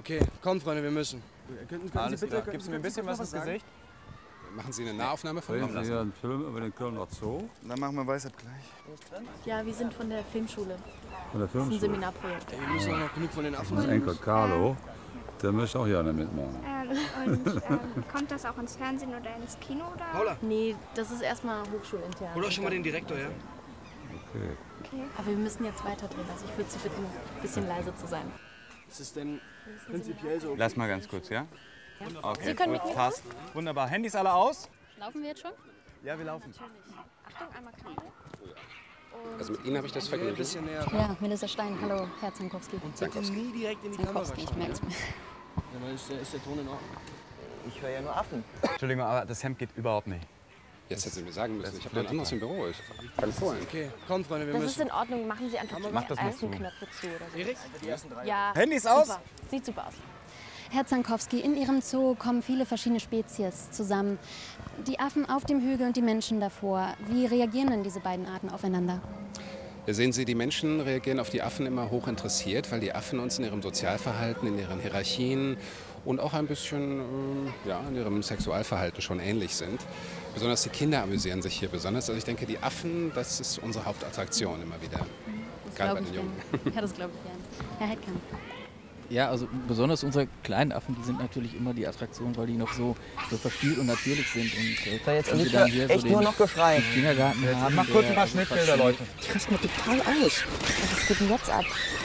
Okay, komm, Freunde, wir müssen. Alles klar. Gibst du mir ein bisschen was ins Gesicht? Machen Sie eine Nahaufnahme von Drehen Sie hier einen Film über den Kölner Zoo? Dann machen wir Weißabgleich. Ja, wir sind von der Filmschule. Von der Das ist ein Filmschule? Seminarprojekt. Ey, wir müssen auch noch genug von den Affen Mein sehen. Enkel Carlo, der möchte auch gerne mitmachen. Kommt das auch ins Fernsehen oder ins Kino? Oder? Paula, Nee, das ist erstmal hochschulintern. hol doch schon mal den Direktor, ja? Okay. Aber wir müssen jetzt weiterdrehen. Also ich würde Sie bitten, ein bisschen leise zu sein. Ist es denn prinzipiell so? Lass mal ganz kurz, ja? Okay, Sie können gut, mitmachen? passt. Wunderbar. Handys alle aus? Laufen wir jetzt schon? Ja, wir laufen. Achtung, einmal Kabel. Also mit Ihnen habe ich das Ein Vergnügen. bisschen näher. Ja, Melissa Stein. Hallo, Herr Zankowski. Bitte nie direkt in die Kamera Zankowski, ich schauen. merk's mir. Ja, dann ist der Ton in Ordnung. Ich höre ja nur Affen. Entschuldigung, aber das Hemd geht überhaupt nicht. Jetzt hätten Sie mir sagen müssen. Ich habe ein anderes im Büro. Ich kann es holen. Okay, komm, Freunde, wir Das ist müssen. in Ordnung. Machen Sie einfach Mach die das mal ersten zu. Knöpfe zu oder so. Erik, die ersten 3. Ja, Handys aus? super. Sieht super aus. Herr Zankowski, in Ihrem Zoo kommen viele verschiedene Spezies zusammen. Die Affen auf dem Hügel und die Menschen davor. Wie reagieren denn diese beiden Arten aufeinander? Sehen Sie, die Menschen reagieren auf die Affen immer hoch interessiert, weil die Affen uns in ihrem Sozialverhalten, in ihren Hierarchien und auch ein bisschen ja, in ihrem Sexualverhalten schon ähnlich sind. Besonders die Kinder amüsieren sich hier besonders. Also ich denke, die Affen, das ist unsere Hauptattraktion immer wieder. Gerade bei den Jungen. Ja, das glaube ich gern. Herr Heidkamp. Ja, also besonders unsere kleinen Affen, die sind natürlich immer die Attraktion, weil die noch so verspielt und natürlich sind. Und So, jetzt wenn also sie dann hier echt so nur den noch Geschrei. Kindergarten haben, Mach kurz ein paar der Schnittbilder, Leute. Die rasten mir total aus. Was geht denn jetzt ab?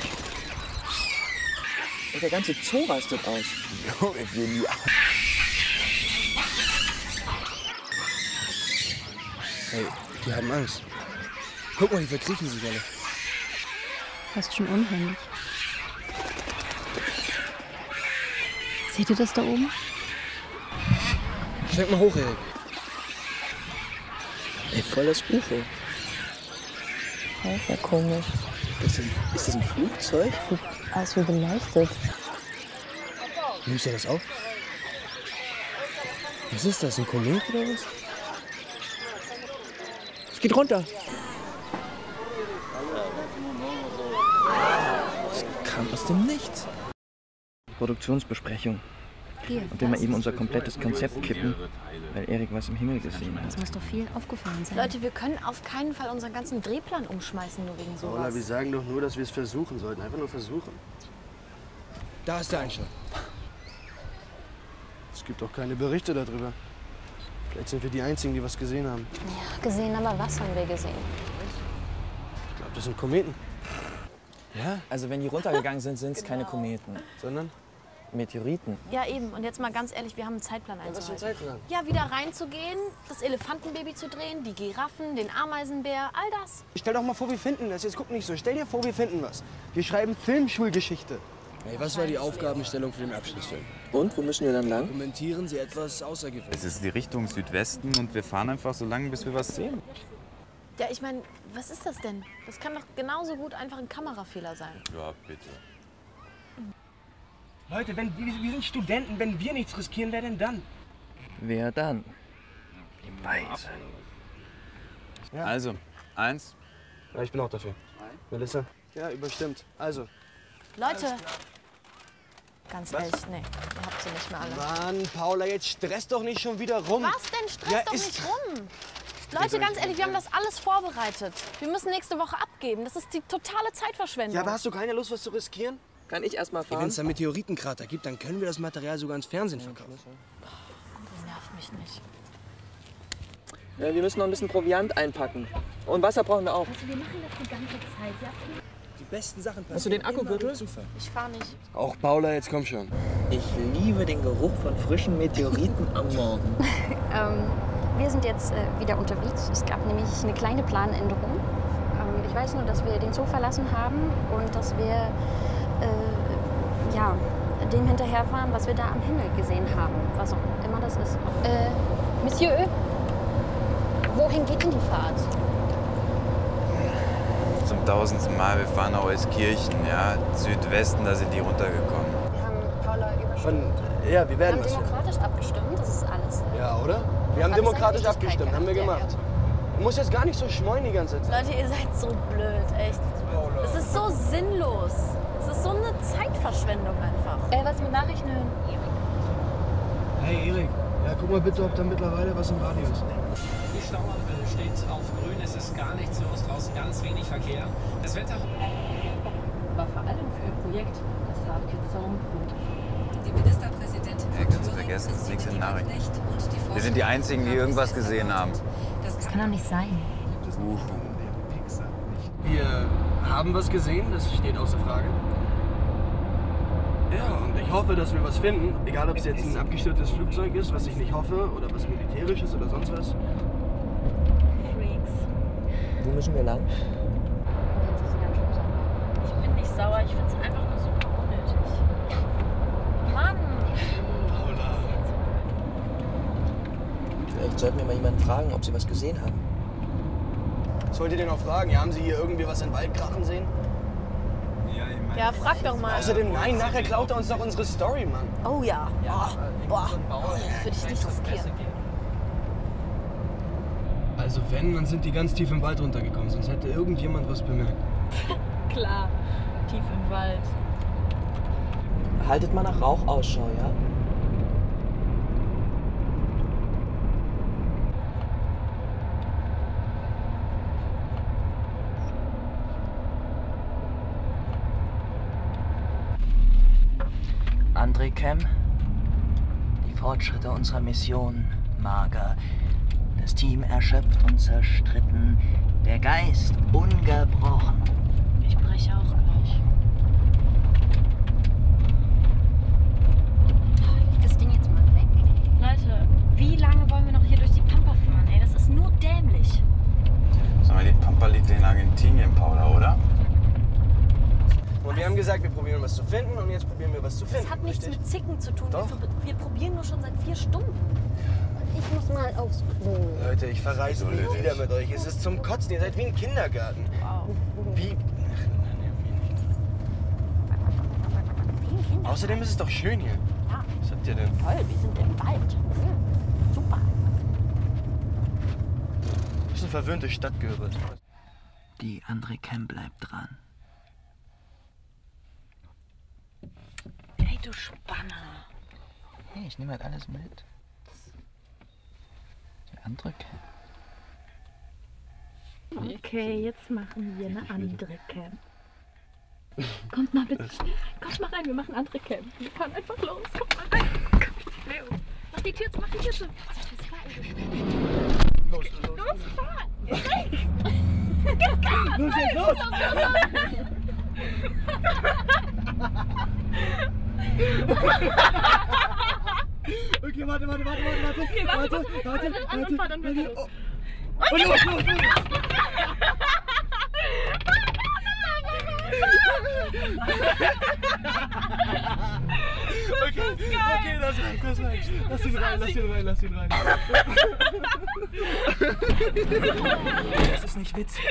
Und der ganze Zoo rastet aus. Hey, die haben Angst. Guck mal, die verkriechen sich alle. Fast schon unheimlich. Seht ihr das da oben? Schwenk mal hoch, Erik. Ey, voll das UFO. Das ist ja komisch. Ist das ein Flugzeug? Sieht aus wie beleuchtet. Nimmst du das auf? Was ist das, ein Komet oder was? Es geht runter. Es kam aus dem Nichts. Produktionsbesprechung. Hier, Und wir mal eben unser komplettes Konzept kippen, weil Erik was im Himmel gesehen hat. Das muss doch viel aufgefallen sein. Leute, wir können auf keinen Fall unseren ganzen Drehplan umschmeißen, nur wegen sowas. Paula, wir sagen doch nur, dass wir es versuchen sollten. Einfach nur versuchen. Da ist der Einschlag. Es gibt doch keine Berichte darüber. Vielleicht sind wir die Einzigen, die was gesehen haben. Ja, gesehen, aber was haben wir gesehen? Ich glaube, das sind Kometen. Ja? Also wenn die runtergegangen sind, sind es keine Kometen, Sondern? Meteoriten. Ja, eben. Und jetzt mal ganz ehrlich, wir haben einen Zeitplan Was für ein einzuhalten. Zeitplan? Ja, wieder reinzugehen, das Elefantenbaby zu drehen, die Giraffen, den Ameisenbär, all das. Stell doch mal vor, wir finden das. Jetzt guck nicht so. Stell dir vor, wir finden was. Wir schreiben Filmschulgeschichte. Hey, was war die Aufgabenstellung für den Abschlussfilm? Und, wo müssen wir dann lang? Kommentieren Sie etwas Außergewöhnliches. Es ist die Richtung Südwesten und wir fahren einfach so lange, bis wir was sehen. Ja, ich meine, was ist das denn? Das kann doch genauso gut einfach ein Kamerafehler sein. Ja, bitte. Leute, wir sind Studenten. Wenn wir nichts riskieren, wer denn dann? Wer dann? Die Weise. Ja. Also, 1. Ja, ich bin auch dafür. Melissa? Ja, überstimmt. Also. Leute, ganz ehrlich, nee, ihr habt sie nicht mehr alle. Mann, Paula, jetzt stress doch nicht schon wieder rum. Was denn? Stress Ja, doch ist- nicht rum. Leute, ganz ehrlich, wir haben das alles vorbereitet. Wir müssen nächste Woche abgeben. Das ist die totale Zeitverschwendung. Ja, aber hast du keine Lust, was zu riskieren? Kann ich erst mal Wenn fahren? es da Meteoritenkrater gibt, dann können wir das Material sogar ins Fernsehen verkaufen. Das nervt mich nicht. Ja, wir müssen noch ein bisschen Proviant einpacken. Und Wasser brauchen wir auch. Wir machen das die ganze Zeit, ja? Die besten Sachen passieren Hast du den immer Akkugürtel? durch Zufall. Ich fahr nicht. Auch Paula, jetzt komm schon. Ich liebe den Geruch von frischen Meteoriten am Morgen. Wir sind jetzt wieder unterwegs. Es gab nämlich eine kleine Planänderung. Ich weiß nur, dass wir den Zoo verlassen haben und dass wir ja, dem hinterherfahren, was wir da am Himmel gesehen haben. Was auch immer das ist. Monsieur, wohin geht denn die Fahrt? Zum 1000. Mal, wir fahren nach Euskirchen, ja. Südwesten, da sind die runtergekommen. Wir haben Paula überstimmt. Ja, wir Wir werden haben was. demokratisch abgestimmt, das ist alles. Ja, oder? Wir haben Alles demokratisch seine abgestimmt, Richtigkeit haben wir gehabt, gemacht. musst jetzt gar nicht so schmollen die ganze Zeit. Leute, ihr seid so blöd, echt. Es ist so sinnlos. Es ist so eine Zeitverschwendung einfach. Was mit Nachrichten hören? Hey Erik, ja, guck mal bitte, ob da mittlerweile was im Radio ist. Die Stauampel steht auf grün, es ist gar nichts los, draußen ganz wenig Verkehr. Das Wetter... Aber vor allem für ihr Projekt, das Hard Kids Home. Die Ministerpräsidentin Ja, kannst du vergessen, das ist nichts in Nachrichten. Wir sind die Einzigen, die irgendwas gesehen haben. Das kann doch nicht sein. Wir haben was gesehen, das steht außer Frage. Ja, und ich hoffe, dass wir was finden. Egal, ob es jetzt ein abgestürztes Flugzeug ist, was ich nicht hoffe, oder was Militärisches oder sonst was. Freaks. Wo müssen wir lang? Ich bin nicht sauer, ich find's einfach nur super unnötig. Mann! Vielleicht sollten wir mal jemanden fragen, ob sie was gesehen haben. Was wollt ihr denn noch fragen? Ja, haben Sie hier irgendwie was in den Wald krachen sehen? Ja, frag doch mal. Außerdem, nein, nachher klaut er uns doch unsere Story, Mann. Oh ja. Boah. Das würde ich nicht riskieren. Also wenn, dann sind die ganz tief im Wald runtergekommen, sonst hätte irgendjemand was bemerkt. Klar, tief im Wald. Haltet mal nach Rauch Ausschau, ja? André Chem, die Fortschritte unserer Mission mager, das Team erschöpft und zerstritten, der Geist ungebrochen. Ich breche auch gleich. Leg das Ding jetzt mal weg. Leute, wie lange wollen wir noch hier durch die Pampa fahren? Ey, das ist nur dämlich. Sag mal, die Pampa liegt in Argentinien, Paula, oder? Und wir haben gesagt, wir probieren was zu finden und jetzt probieren wir was zu finden. Das hat nichts mit Zicken zu tun. Doch. Wir probieren nur schon seit 4 Stunden. Ich muss mal aufs Klo. Leute, ich verreise nie wieder mit euch. Es ist zum Kotzen. Ihr seid wie ein Kindergarten. Wow. Wie? Außerdem ist es doch schön hier. Ja. Was habt ihr denn? Toll, wir sind im Wald. Super. Das ist eine verwöhnte Stadt, Göbels. Die André Chem bleibt dran. Ey, du Spanner. Hey, ich nehme halt alles mit. Die André Chem. Okay, jetzt machen wir eine andere Camp. Kommt mal bitte schnell rein. Kommt mal rein, wir machen andere Camp. Wir fahren einfach los. Kommt mal rein. Leo, mach die Tür zu, mach die Tür zu. Los, fahr! Los! Okay, warte. Okay, warte. Oh, los! Okay, das reicht. Lass ihn rein. Das ist nicht witzig.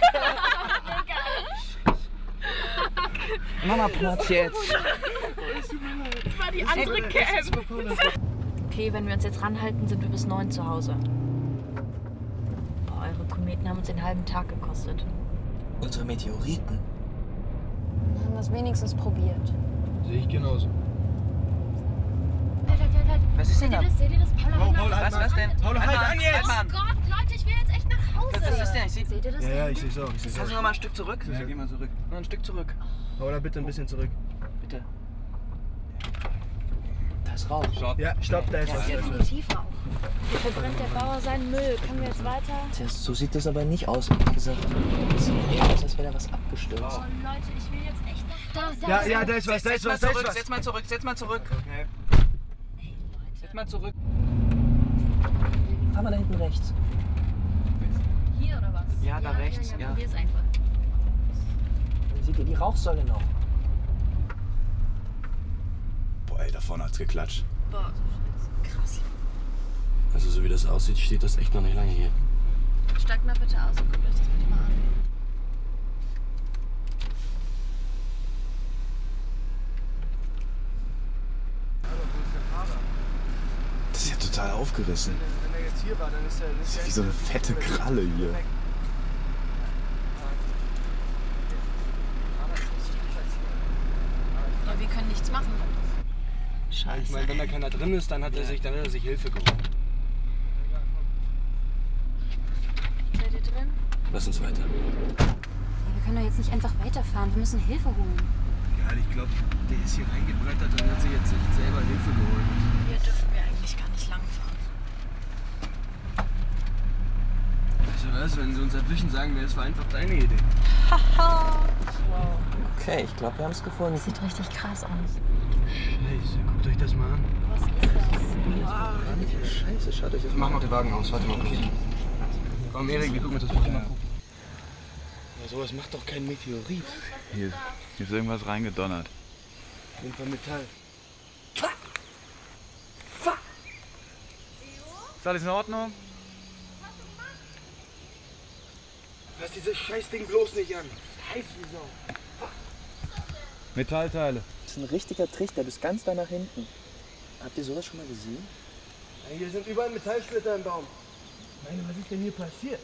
Mama, Platz jetzt. Das war die andere Camp. Okay, wenn wir uns jetzt ranhalten, sind wir bis 9 zu Hause. Boah, eure Kometen haben uns den halben Tag gekostet. Unsere Meteoriten? Wir haben das wenigstens probiert. Sehe ich genauso. Halt. Was ist denn da? Seht ihr das? Paula, Was denn? Paula, halt an jetzt! Oh Gott, Leute, ich will jetzt echt nach Hause. Was ist denn? Seht ihr das? Ja, ich sehe es auch. Kannst du noch mal ein Stück zurück? Ja, geh mal zurück. Noch ein Stück zurück. Paula, bitte ein bisschen zurück. Bitte. Da ist Rauch. Ja, stopp, da ist was. Definitiv auch. Hier verbrennt der Bauer seinen Müll. Können wir jetzt weiter? Tja, so sieht das aber nicht aus, ehrlich gesagt. Es sieht eher aus, als wäre da was abgestürzt. Oh Leute, ich will jetzt echt nach Hause. Ja, da ist was. Setz mal zurück. Setz mal zurück. Fahr mal da hinten rechts. Hier oder was? Ja, da rechts. Ja. Hier ist einfach. Seht ihr die Rauchsäule noch? Boah, ey, da vorne hat's geklatscht. Boah, krass. Also so wie das aussieht, steht das echt noch nicht lange hier. Steigt mal bitte aus und guckt euch das bitte mal an. Das ist ja total aufgerissen. hier war, dann ist ja... Das ist wie so eine fette Kralle hier. Ja, wir können nichts machen. Scheiße. Ich meine, wenn da keiner drin ist, dann hat er sich Hilfe geholt. Seid ihr drin? Lass uns weiter. Wir können doch jetzt nicht einfach weiterfahren. Wir müssen Hilfe holen. Ja, ich glaube, der ist hier reingebrettert und hat sich jetzt selber Hilfe geholt. Hier dürfen wir eigentlich gar nicht langfahren. Weißt du was, wenn sie uns erwischen, sagen wir, es war einfach deine Idee. Haha. Wow. Okay, ich glaube, wir haben es gefunden. Sieht richtig krass aus. Scheiße, guckt euch das mal an. Was ist das? Scheiße, schaut euch das mal Mach an. mal den Wagen aus, warte mal kurz. Komm, Erik, wir gucken uns das mal an. Ja, sowas macht doch kein Meteorit. Hier ist irgendwas reingedonnert. Auf jeden Fall Metall. Ist alles in Ordnung? Fass dieses Scheißding bloß nicht an. Heiß wie Sau. Metallteile. Das ist ein richtiger Trichter bis ganz da nach hinten. Habt ihr sowas schon mal gesehen? Ja, hier sind überall Metallsplitter im Baum. Ich meine, was ist denn hier passiert?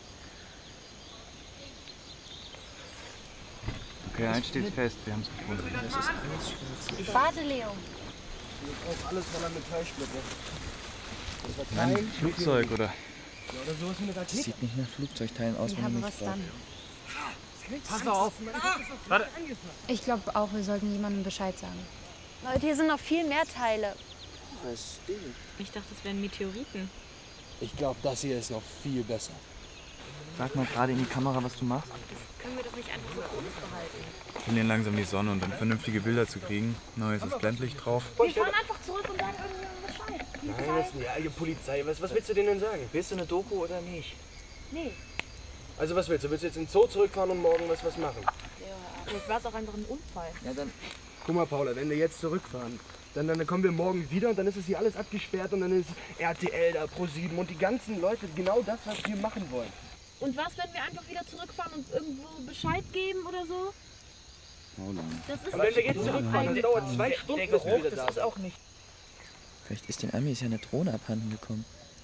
Okay, eins steht fest, wir haben es gefunden. Das ist alles schwarz. Warte, Leo. Hier ist auch alles voller Metallsplitter. Das war Nein, kein Flugzeug oder? Ja, oder sowas wie eine Das Rakete. sieht nicht nach Flugzeugteilen aus, Wir wenn haben du was mich dann. fragst. Pass auf! Warte! Ich glaube auch, wir sollten jemandem Bescheid sagen. Leute, hier sind noch viel mehr Teile. Was ist das? Ich dachte, das wären Meteoriten. Ich glaube, das hier ist noch viel besser. Sag mal gerade in die Kamera, was du machst. Das können wir doch nicht einfach so für uns behalten. Wir verlieren langsam die Sonne und um vernünftige Bilder zu kriegen. Neues ist Blendlicht drauf. Wir fahren einfach zurück und sagen irgendjemandem Bescheid. Nein, das ist ja die Polizei. Was willst du denen denn sagen? Willst du eine Doku oder nicht? Nee. Also was willst du? Willst du jetzt in den Zoo zurückfahren und morgen was machen? Ja, vielleicht war es auch einfach ein Unfall. Ja, dann. Guck mal, Paula, wenn wir jetzt zurückfahren, dann kommen wir morgen wieder und dann ist es hier alles abgesperrt und dann ist RTL da, Pro7 und die ganzen Leute genau das, was wir machen wollen. Und was, wenn wir einfach wieder zurückfahren und irgendwo Bescheid geben oder so? Das ist Aber wenn wir jetzt zurückfahren, dann dauert 2 Stunden, Der bis wir Geruch, wieder da das ist sind. auch nicht. Vielleicht ist den Amis ja eine Drohne abhanden gekommen.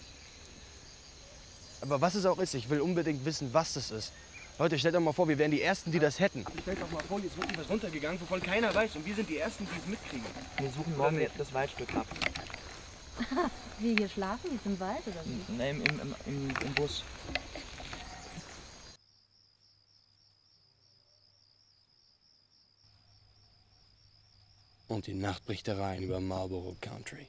Aber was es auch ist, ich will unbedingt wissen, was das ist. Leute, stellt euch mal vor, wir wären die Ersten, die das hätten. Stellt euch mal vor, jetzt wird was runtergegangen, wovon keiner weiß. Und wir sind die Ersten, die es mitkriegen. Wir suchen morgen das Waldstück ab. Wir hier schlafen, jetzt im Wald oder wie? Nein, im Bus. Und die Nacht bricht herein über Marlboro Country.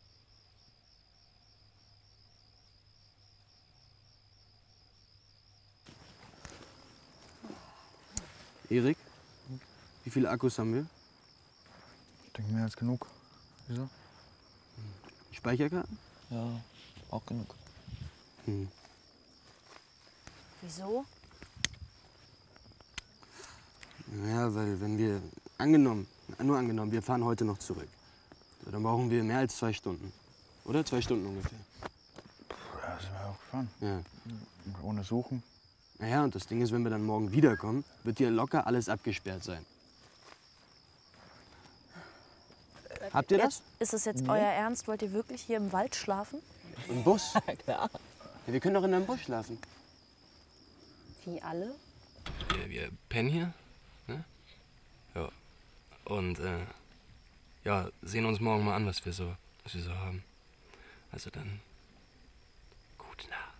Erik, wie viele Akkus haben wir? Ich denke mehr als genug. Wieso? Speicherkarten? Ja, auch genug. Wieso? Ja, weil wenn wir, nur angenommen, wir fahren heute noch zurück. So, dann brauchen wir mehr als 2 Stunden. Oder? 2 Stunden ungefähr. Ja, sind wir auch gefahren. Ja. Ohne Suchen. Naja, und das Ding ist, wenn wir dann morgen wiederkommen, wird hier locker alles abgesperrt sein. Habt ihr das? Ist es jetzt euer Ernst? Wollt ihr wirklich hier im Wald schlafen? Im Bus? Klar. Ja, wir können doch in einem Bus schlafen. Wie alle? Wir pennen hier. Ne? Ja. Und ja, sehen uns morgen mal an, was wir so haben. Also dann. Gute Nacht.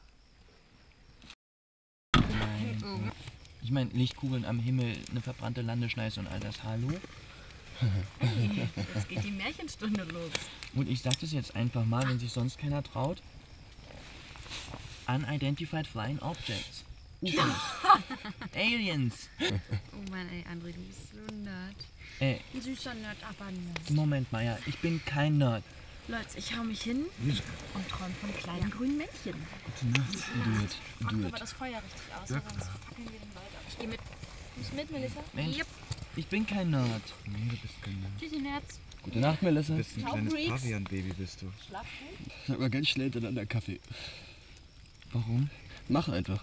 Ich meine, Lichtkugeln am Himmel, eine verbrannte Landeschneise und all das. Hallo? Hey, jetzt geht die Märchenstunde los. Und ich sag das jetzt einfach mal, wenn sich sonst keiner traut. Unidentified Flying Objects. UFOs. Aliens. Oh Mann, ey, André, du bist so ein Nerd. Ey, Ein süßer Nerd, aber ein Nerd. Moment mal, ja, ich bin kein Nerd. Leute, ich hau mich hin und träume von kleinen grünen Männchen. Gute Nacht. Macht Do aber it. das Feuer richtig aus, Ja, sonst fackeln wir den Wald ab. Ich geh mit. Kommst du mit, Melissa? Mensch, Yep. ich bin kein Nerd. Nee, du bist kein Nerd. Tschüssi, Nerds. Gute Nacht, Melissa. Du bist ein Ciao, kleines Freaks. Pavian-Baby, bist du. Schlaf gut. Ich hab mal ganz schnell hintereinander Kaffee. Warum? Mach einfach.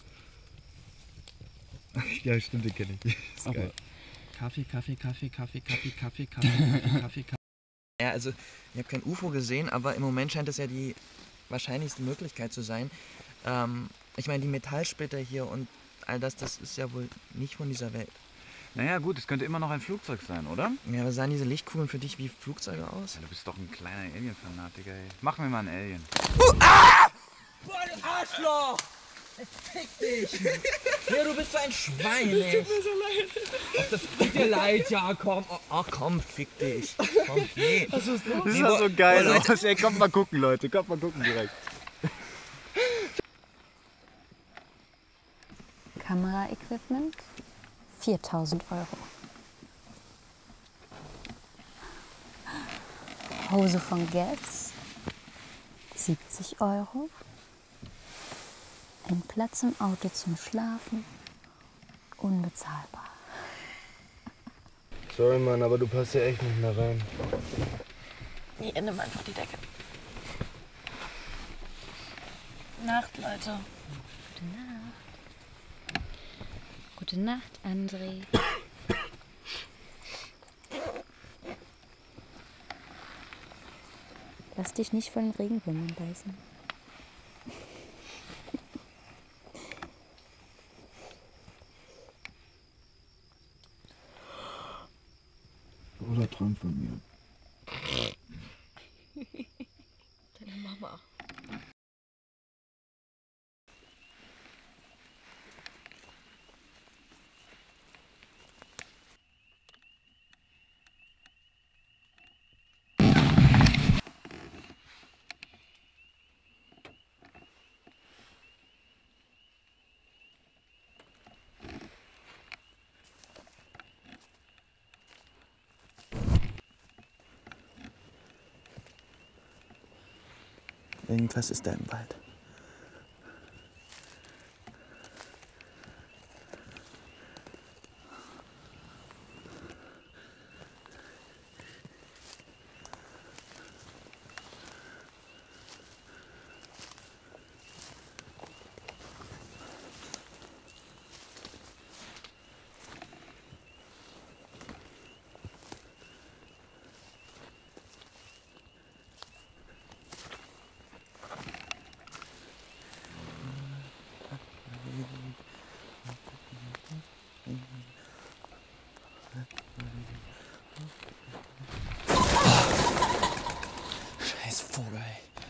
Ja, stimmt, den kenne ich. Ist Aber geil. Kaffee. Ja, also, ich habe kein UFO gesehen, aber im Moment scheint das ja die wahrscheinlichste Möglichkeit zu sein. Ich meine, die Metallsplitter hier und all das, das ist ja wohl nicht von dieser Welt. Naja gut, es könnte immer noch ein Flugzeug sein, oder? Ja, aber sahen diese Lichtkugeln für dich wie Flugzeuge aus? Ja, du bist doch ein kleiner Alien-Fanatiker, ey. Mach mir mal einen Alien. Ah! Boah, du Arschloch! Fick dich! Ja, du bist so ein Schwein, ey. Tut mir so leid. Ach, das tut dir leid, ja, komm. Ach, komm, fick dich. Komm, nee. Das sah so geil aus. Ey, kommt mal gucken, Leute. Kommt mal gucken direkt. Kameraequipment 4.000 €. Hose von Guess 70 €. Ein Platz im Auto zum Schlafen unbezahlbar. Sorry, Mann, aber du passt ja echt nicht mehr rein. Nee, nimm einfach die Decke. Nacht, Leute. Gute Nacht. Gute Nacht, André. Lass dich nicht von den Regenwürmern beißen. Oder träum von mir. Deine Mama. Irgendwas ist da im Wald. Scheiß Vogel.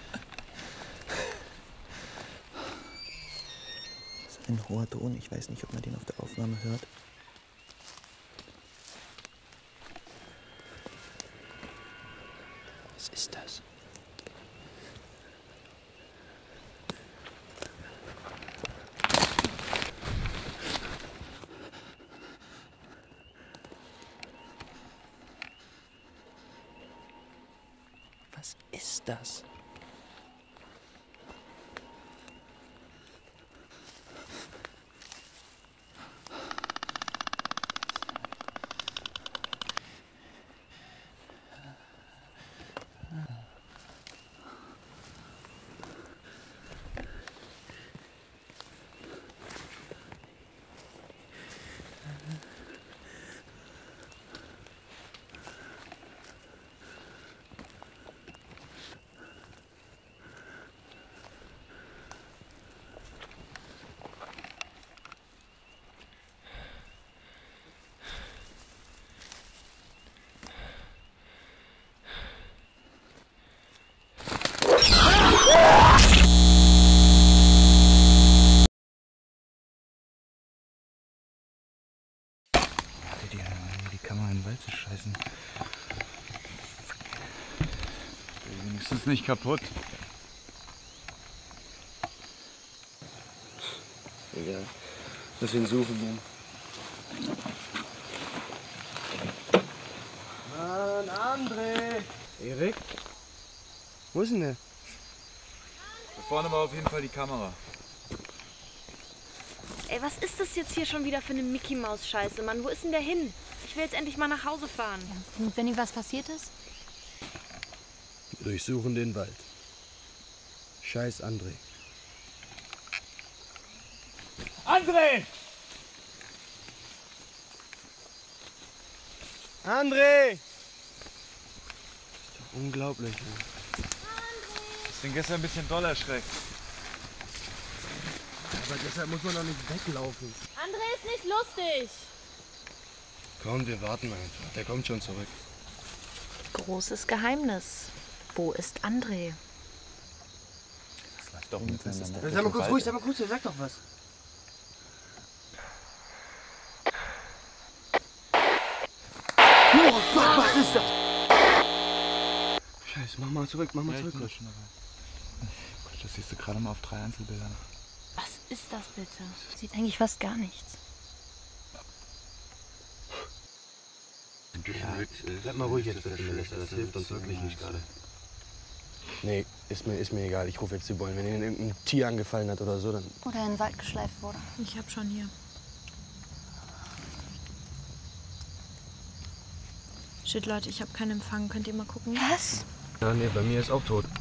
Das ist ein hoher Ton. Ich weiß nicht, ob man den auf der Aufnahme hört. Was ist das? Was ist das? Die Kamera in den Wald zu scheißen. Wenigstens nicht kaputt. Egal. Lass ihn suchen gehen. Mann, André! Erik? Wo ist denn der? Da vorne war auf jeden Fall die Kamera. Ey, was ist das jetzt hier schon wieder für eine Mickey-Maus-Scheiße, Mann? Wo ist denn der hin? Ich will jetzt endlich mal nach Hause fahren. Ja, und wenn ihm was passiert ist? Wir durchsuchen den Wald. Scheiß André. André! André! Ist doch unglaublich. Ey. Ich bin gestern ein bisschen doll erschreckt. Aber deshalb muss man doch nicht weglaufen. André ist nicht lustig. Komm, wir warten einfach. Der kommt schon zurück. Großes Geheimnis. Wo ist André? Das reicht doch miteinander. Sei mal kurz ruhig, sag doch was. Oh fuck, was ist das? Scheiße, mach mal zurück. Quatsch, das siehst du gerade mal auf 3 Einzelbildern. Was ist das bitte? Sieht eigentlich fast gar nichts. Ja, bleib mal ruhig jetzt bitte, Melissa. Das hilft uns wirklich nicht gerade. Nee, ist mir egal. Ich rufe jetzt die Bullen. Wenn ihnen irgendein Tier angefallen hat oder so, dann... Oder in den Wald geschleift wurde. Ich hab schon hier. Shit, Leute, ich habe keinen Empfang. Könnt ihr mal gucken? Was? Ja, nee, bei mir ist auch tot.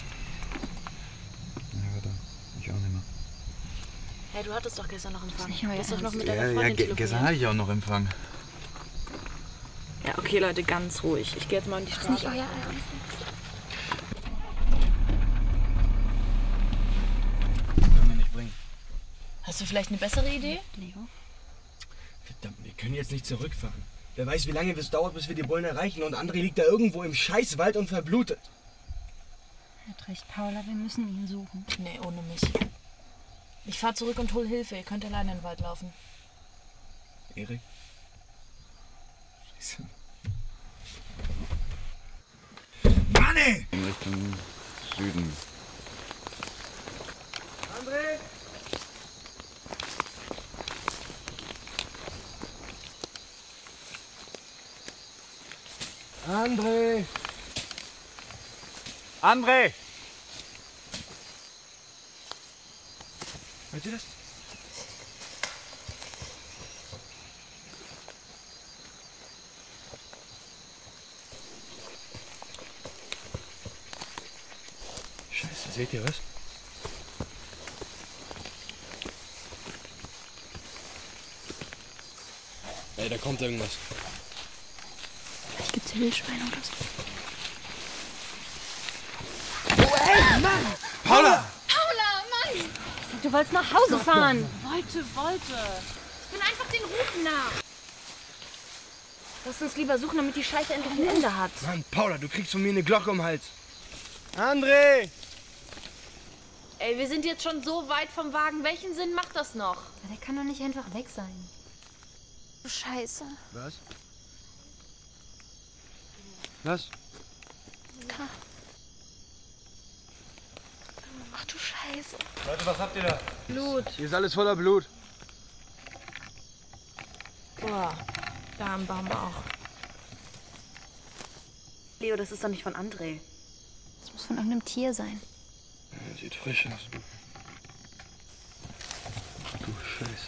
Ja, warte. Ich auch nicht mehr. Hey, du hattest doch gestern noch Empfang. Nicht euer Du hast doch noch mit Ja, deiner Freundin telefoniert. gestern hatte ich auch noch Empfang. Ja, okay, Leute, ganz ruhig. Ich gehe jetzt mal in die Straße. Nicht euer Ernst. Können wir nicht bringen. Hast du vielleicht eine bessere Idee? Leo? Verdammt, wir können jetzt nicht zurückfahren. Wer weiß, wie lange es dauert, bis wir die Bullen erreichen und André liegt da irgendwo im Scheißwald und verblutet. Hat recht, Paula, wir müssen ihn suchen. Nee, ohne mich. Ich fahr zurück und hol Hilfe. Ihr könnt alleine in den Wald laufen. Erik? Scheiße. Mann, ey! In Richtung Süden. André! André! André! Hört ihr das? Scheiße, seht ihr was? Ey, da kommt irgendwas. Vielleicht gibt's Wildschweine oder so. Oh, ey, Mann! Paula! Paula, Mann! Du wolltest nach Hause fahren. Wollte. Ich bin einfach den Rufen nach. Lass uns lieber suchen, damit die Scheiße endlich ein Ende hat. Mann, Paula, du kriegst von mir eine Glocke um den Hals. André! Ey, wir sind jetzt schon so weit vom Wagen. Welchen Sinn macht das noch? Der kann doch nicht einfach weg sein. Scheiße. Was? Was? Da. Ach du Scheiße. Leute, was habt ihr da? Blut. Hier ist alles voller Blut. Boah, da am Baum auch. Leo, das ist doch nicht von André. Das muss von irgendeinem Tier sein. Ja, sieht frisch aus. Du Scheiße.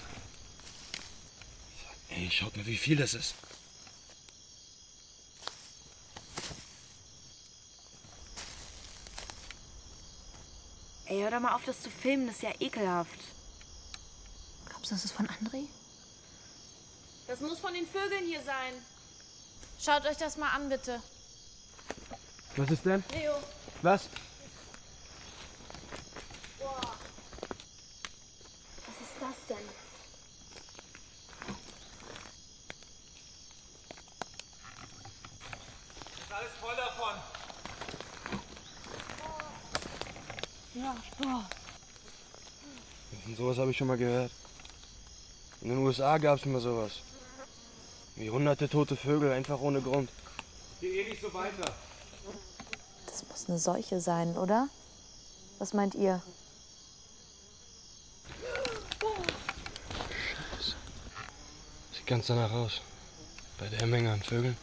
Ey, schaut mal, wie viel das ist. Ey, hör doch mal auf, das zu filmen. Das ist ja ekelhaft. Glaubst du, das ist von André? Das muss von den Vögeln hier sein. Schaut euch das mal an, bitte. Was ist denn? Leo. Was? Boah. Was ist das denn? Ist alles voll davon. Ja, boah. Von sowas habe ich schon mal gehört. In den USA gab es mal sowas. Wie hunderte tote Vögel, einfach ohne Grund. Geh eh nicht so weiter. Das muss eine Seuche sein, oder? Was meint ihr? Scheiße. Sieht ganz danach aus. Bei der Menge an Vögeln.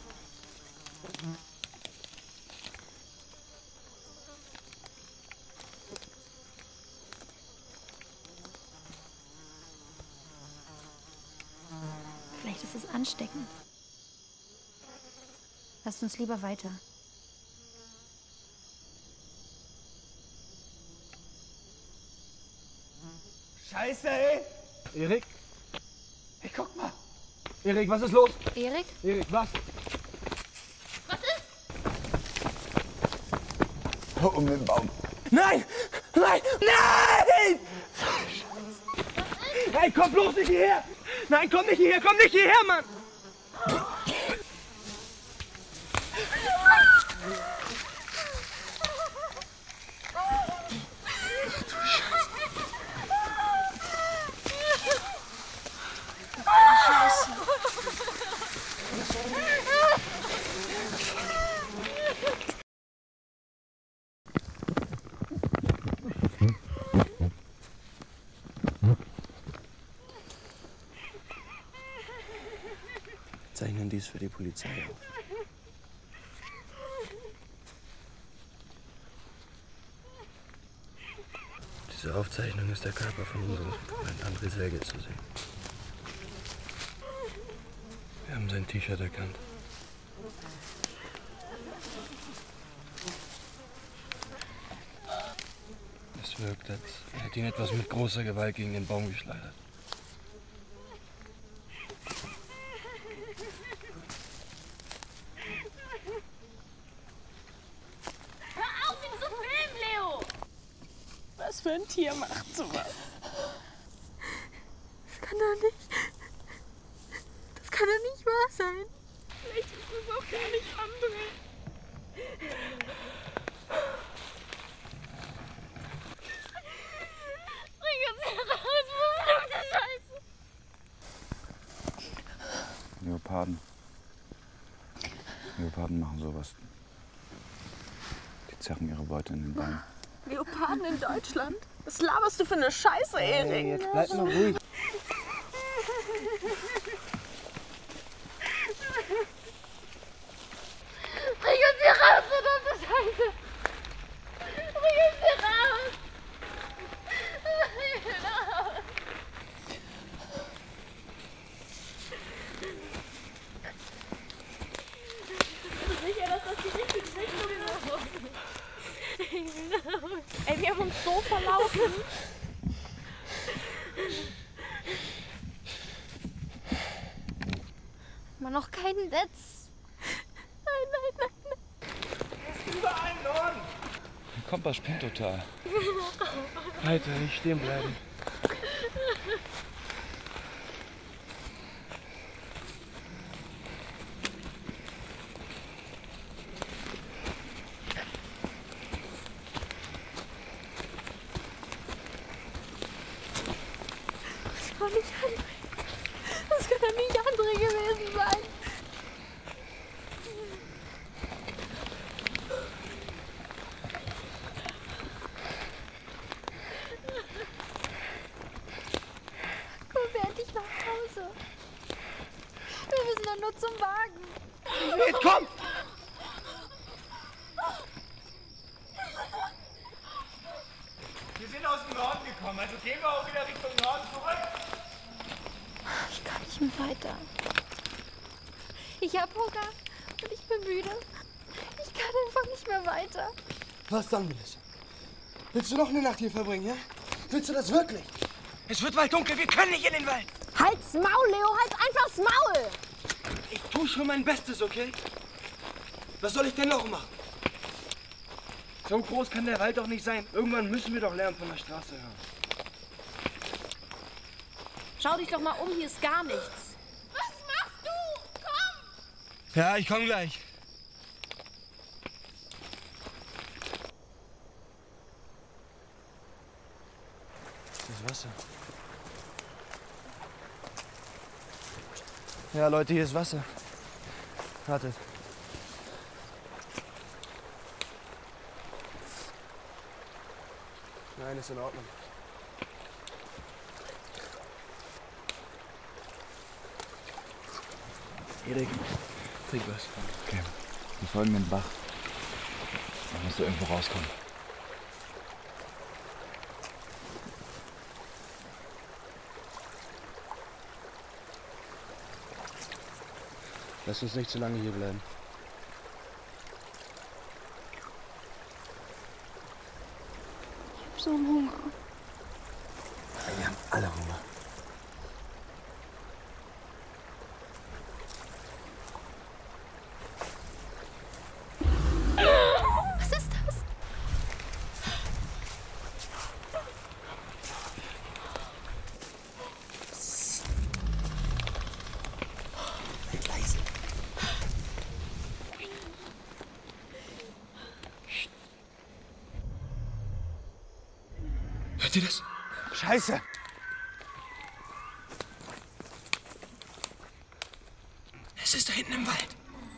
Vielleicht ist es ansteckend. Lasst uns lieber weiter. Scheiße, ey! Erik? Hey, guck mal! Erik, was ist los? Erik? Erik, was? Was ist? Um den Baum. Nein! Nein! Nein! Hey, komm bloß nicht hierher! Nein, komm nicht hierher! Komm nicht hierher, Mann! Zeichnen dies für die Polizei auf. Diese Aufzeichnung ist der Körper von unserem Freund André Selge zu sehen. Wir haben sein T-Shirt erkannt. Es wirkt, als hätte ihn etwas mit großer Gewalt gegen den Baum geschleudert. Was für ein Tier macht sowas? Das kann doch nicht. Das kann doch nicht wahr sein. Vielleicht ist es auch gar nicht André. Bring uns hier raus, verfluchte Scheiße. Leoparden. Leoparden machen sowas. Die zerren ihre Beute in den Bein. Leoparden in Deutschland? Was laberst du für eine Scheiße, Erik? Hey, jetzt bleib mal ruhig. Bring uns hier raus, verdammte Scheiße! Bring uns hier raus! Bist du sicher, dass das die richtige Richtung ist? Ey, wir haben uns so verlaufen. Man noch keinen Netz. Nein. Hier ist überall ein Norden. Der Kompass spinnt total. Alter, nicht stehen bleiben. Das kann doch nicht André gewesen sein. Komm endlich nach Hause. Wir müssen doch nur zum Wagen. Jetzt komm! Wir sind aus dem Norden gekommen, also gehen wir auch wieder Richtung Norden zurück. Ich kann nicht mehr weiter. Ich hab Hunger und ich bin müde. Ich kann einfach nicht mehr weiter. Was dann, Melissa? Willst du noch eine Nacht hier verbringen, ja? Willst du das wirklich? Es wird bald dunkel, wir können nicht in den Wald. Halt's Maul, Leo, halt einfach das Maul! Ich tue schon mein Bestes, okay? Was soll ich denn noch machen? So groß kann der Wald doch nicht sein. Irgendwann müssen wir doch Lärm von der Straße hören. Schau dich doch mal um, hier ist gar nichts. Was machst du? Komm! Ja, ich komm gleich. Das Wasser. Ja, Leute, hier ist Wasser. Wartet. Nein, ist in Ordnung. Erik, trink was. Okay, wir folgen dem Bach. Da musst du irgendwo rauskommen. Lass uns nicht zu lange hier bleiben. Ich hab so einen Hunger. Wir haben alle Hunger. Was ist das? Hört ihr das? Scheiße! Es ist da hinten im Wald.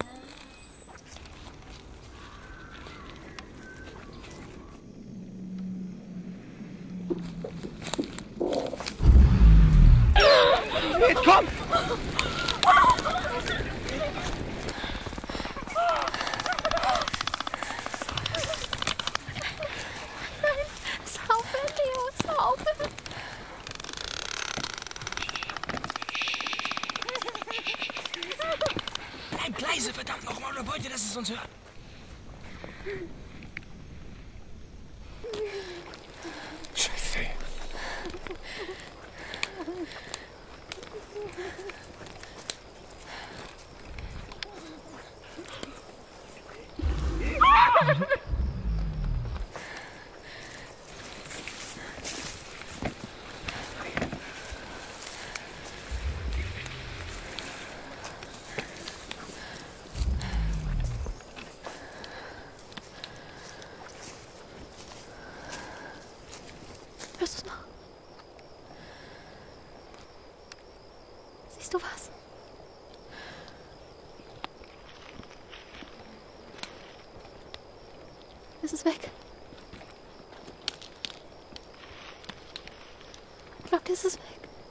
Jetzt komm! Sauber, Leo, sauber. Bleibt leise, verdammt nochmal, oder wollt ihr, dass es uns hört? Scheiße. Hörst du es noch? Siehst du was? Es ist weg. Glaubt ihr, es ist weg?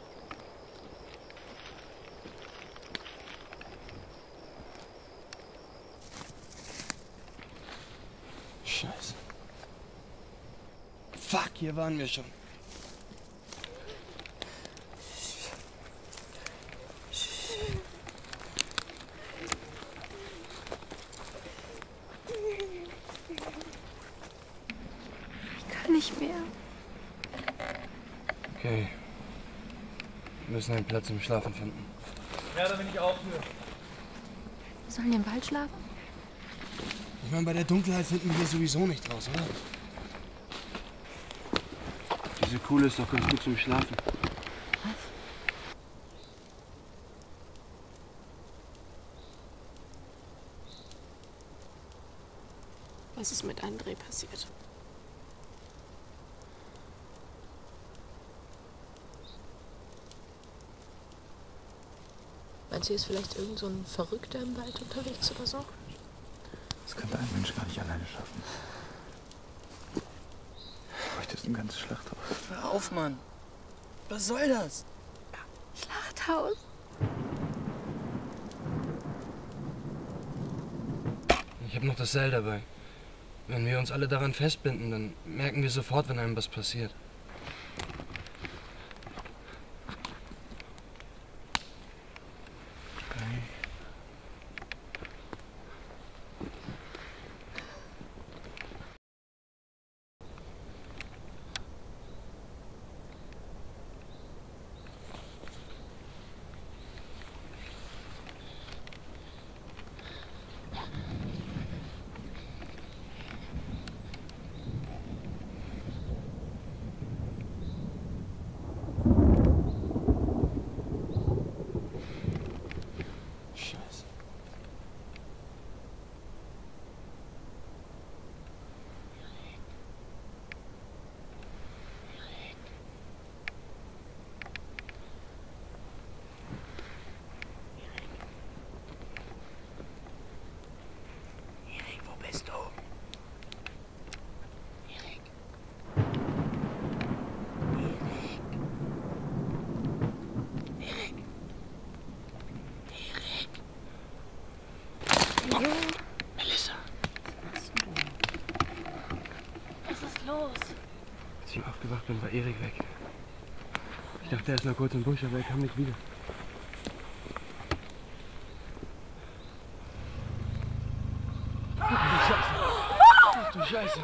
Scheiße. Fuck, hier waren wir schon. Ich kann nicht mehr. Okay. Wir müssen einen Platz zum Schlafen finden. Ja, da bin ich auch für. Wir sollen im Wald schlafen? Ich meine, bei der Dunkelheit finden wir hier sowieso nicht raus, oder? Diese Kuhle ist doch ganz gut zum Schlafen. Was ist mit André passiert? Meinst du, hier ist vielleicht irgend so ein Verrückter im Wald unterwegs oder so? Das könnte ein Mensch gar nicht alleine schaffen. Bräuchte es ein ganzes Schlachthaus. Hör auf, Mann. Was soll das? Schlachthaus. Ich habe noch das Seil dabei. Wenn wir uns alle daran festbinden, dann merken wir sofort, wenn einem was passiert. Bist du? Melissa. Was ist los? Als ich aufgewacht bin, war Erik weg. Ich dachte, er ist noch kurz im Busch, aber er kam nicht wieder. Ach du Scheiße.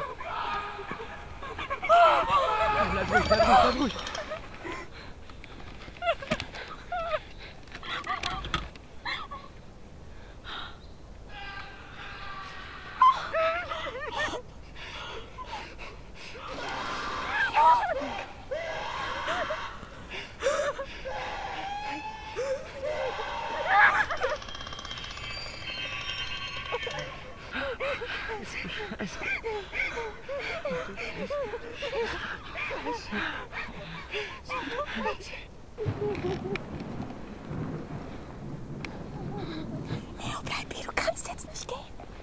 Bleib ruhig, bleib ruhig, bleib ruhig. Scheiße. Leo, bleib hier, du kannst jetzt nicht gehen.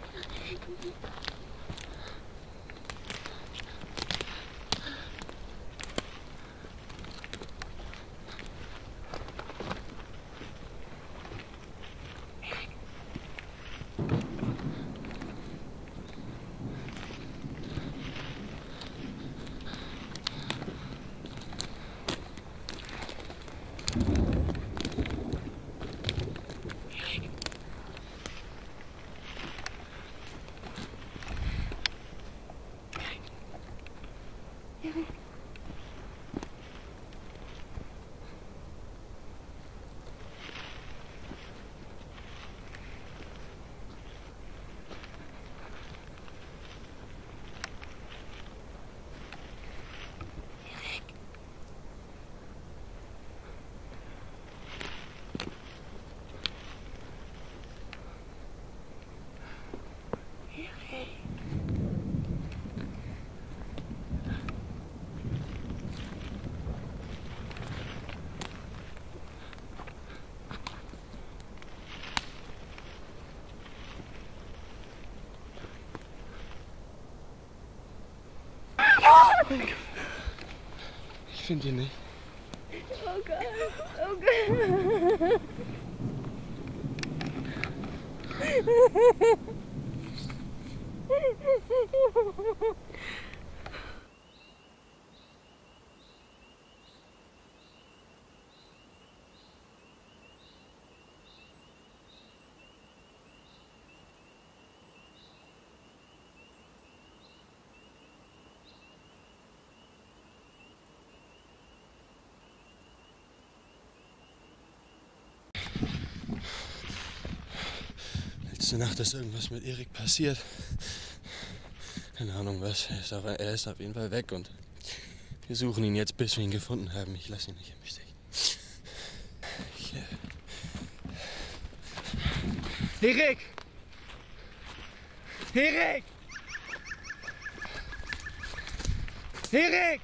Ich finde ihn nicht. Oh Gott, oh Gott. Letzte Nacht ist irgendwas mit Erik passiert. Keine Ahnung was. Er ist auf jeden Fall weg und wir suchen ihn jetzt, bis wir ihn gefunden haben. Ich lasse ihn nicht im Stich. Erik! Erik! Erik!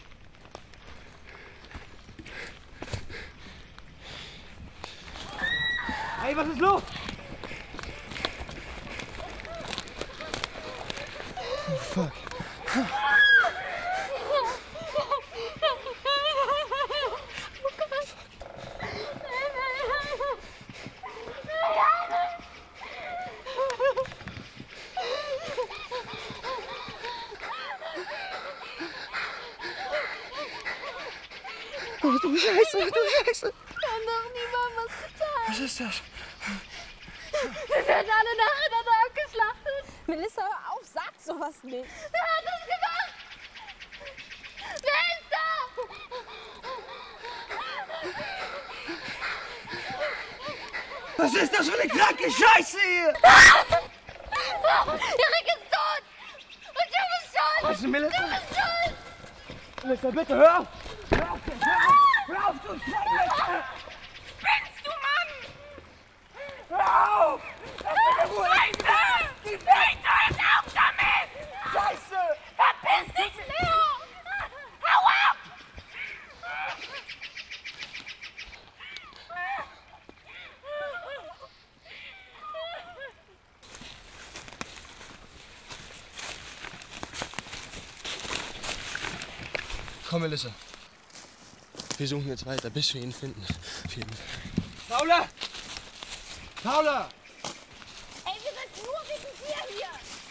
Hey, was ist los? Oh, fuck. Oh, du Scheiße, du Scheiße. Wir haben doch niemandem was getan. Was ist das? Wir werden alle nacheinander abgeschlachtet. Melissa, hör auf, sag sowas nicht. Wer hat das gemacht? Wer ist da? Was ist das für eine kranke Scheiße hier? Erik ist tot! Und du bist schuld! Was ist Melissa? Du bist schuld! Melissa, bitte hör auf! Hör auf, hör auf, du Scheiße! Spinnst du, Mann? Hör auf! Scheiße! Die Bitte, hört auf damit! Scheiße! Verpiss dich, Leo! Hau ab! Komm, Melissa. Wir suchen jetzt weiter, bis wir ihn finden. Auf jeden Fall. Paula! Paula! Ey, wir sind nur wegen dir hier!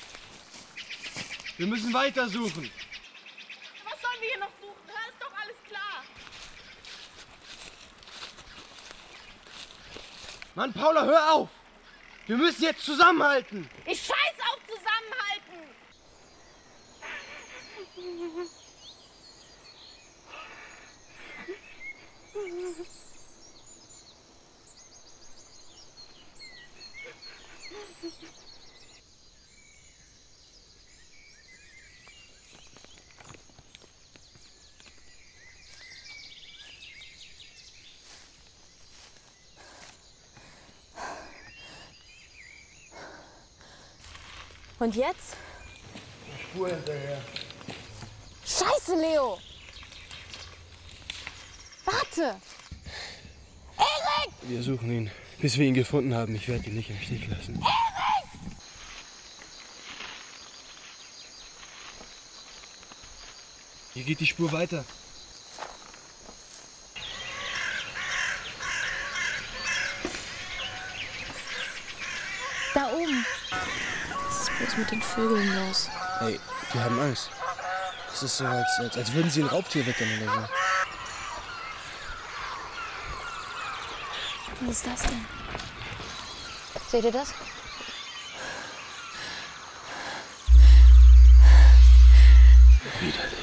Wir müssen weiter suchen. Was sollen wir hier noch suchen? Da ist doch alles klar! Mann, Paula, hör auf! Wir müssen jetzt zusammenhalten! Ich scheiß auf Zusammenhalten! Und jetzt? Spur hinterher. Scheiße, Leo! Warte! Wir suchen ihn, bis wir ihn gefunden haben. Ich werde ihn nicht im Stich lassen. Hier geht die Spur weiter. Da oben. Was ist bloß mit den Vögeln los? Hey, die haben Angst. Das ist so, als würden sie ein Raubtier wittern oder so. Was ist das denn? Seht ihr das? Widerlich.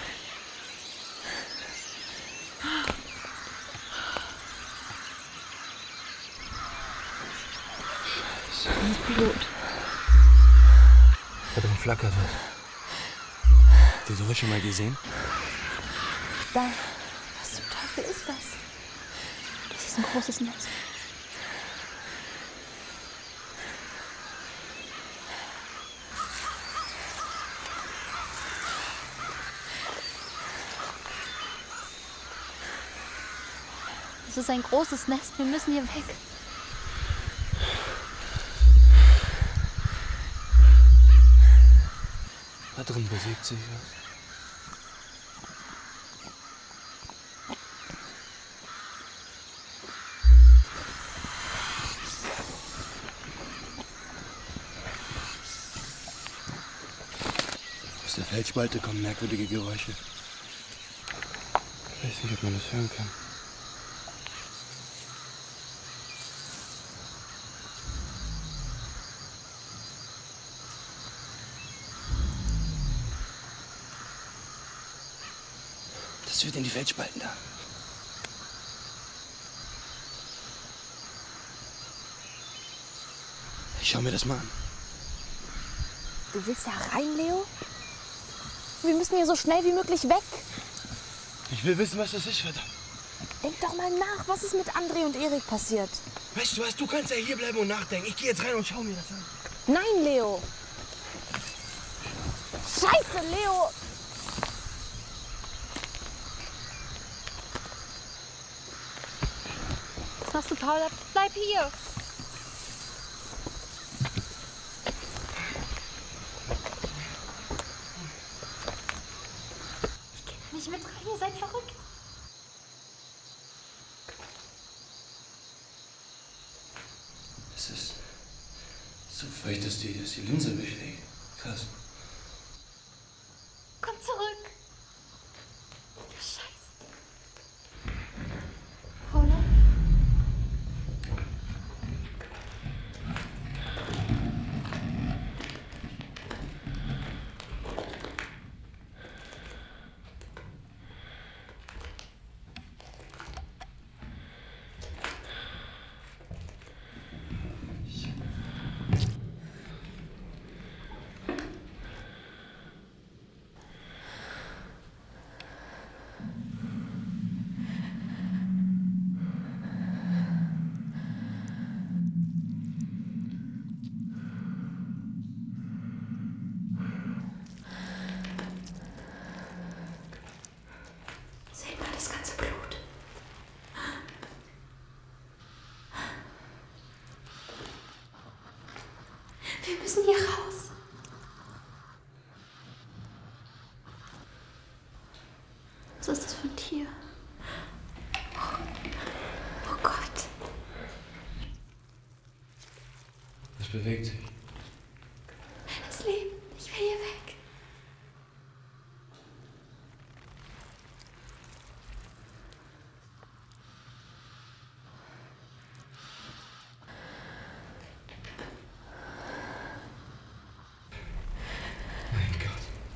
Scheiße. Blut. Da drin flackert was. Habt ihr sowas schon mal gesehen? Da. Was zum Teufel ist das? Das ist ein großes Nest. Das ist ein großes Nest. Wir müssen hier weg. Da drin bewegt sich was. Aus der Felsspalte kommen merkwürdige Geräusche. Ich weiß nicht, ob man das hören kann. Das wird in die Felsspalten da. Ich schau mir das mal an. Du willst da rein, Leo? Wir müssen hier so schnell wie möglich weg. Ich will wissen, was das ist, verdammt. Denk doch mal nach, was ist mit André und Erik passiert? Weißt du was, du kannst ja hier bleiben und nachdenken. Ich gehe jetzt rein und schau mir das an. Nein, Leo. Scheiße, Leo. Was machst du, Paula? Bleib hier. Nicht mit rein, ihr seid verrückt. Es ist so feucht, dass die Linse beschlägt. Krass. Komm zurück. Scheiße. Paula? Seht mal das ganze Blut. Wir müssen hier raus. Was ist das für ein Tier? Oh Gott. Es bewegt sich. Das Leben. Ich will hier weg. Mein Gott.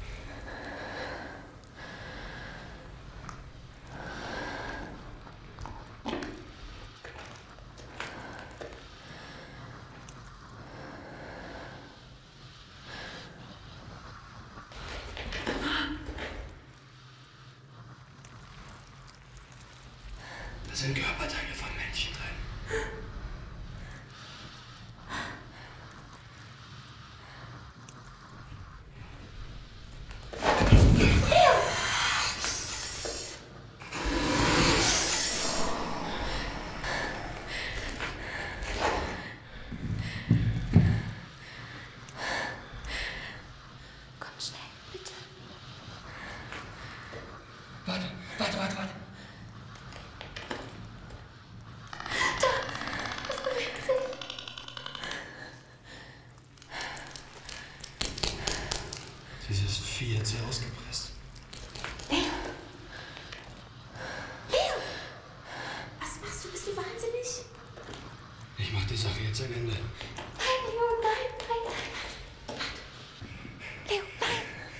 Da sind Körperteile von Menschen drin. jetzt hier ausgepresst. Leo! Leo! Was machst du? Bist du wahnsinnig? Ich mach der Sache jetzt ein Ende. Nein, Leo, nein, nein, nein. Leo, nein.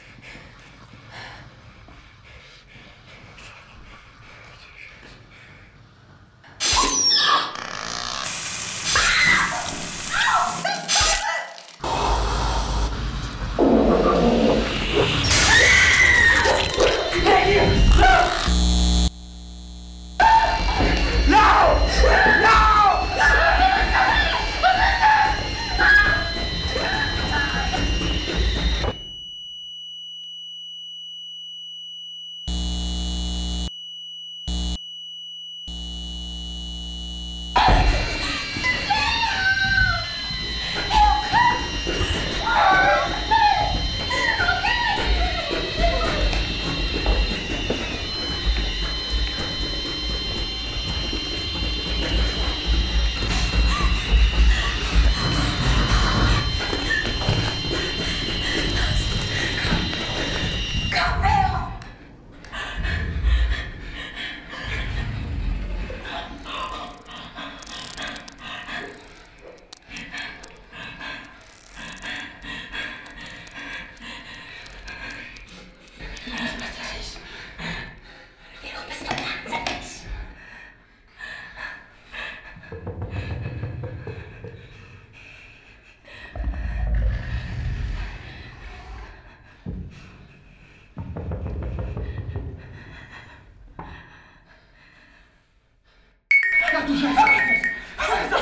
Ach du Scheiße! Was ist das?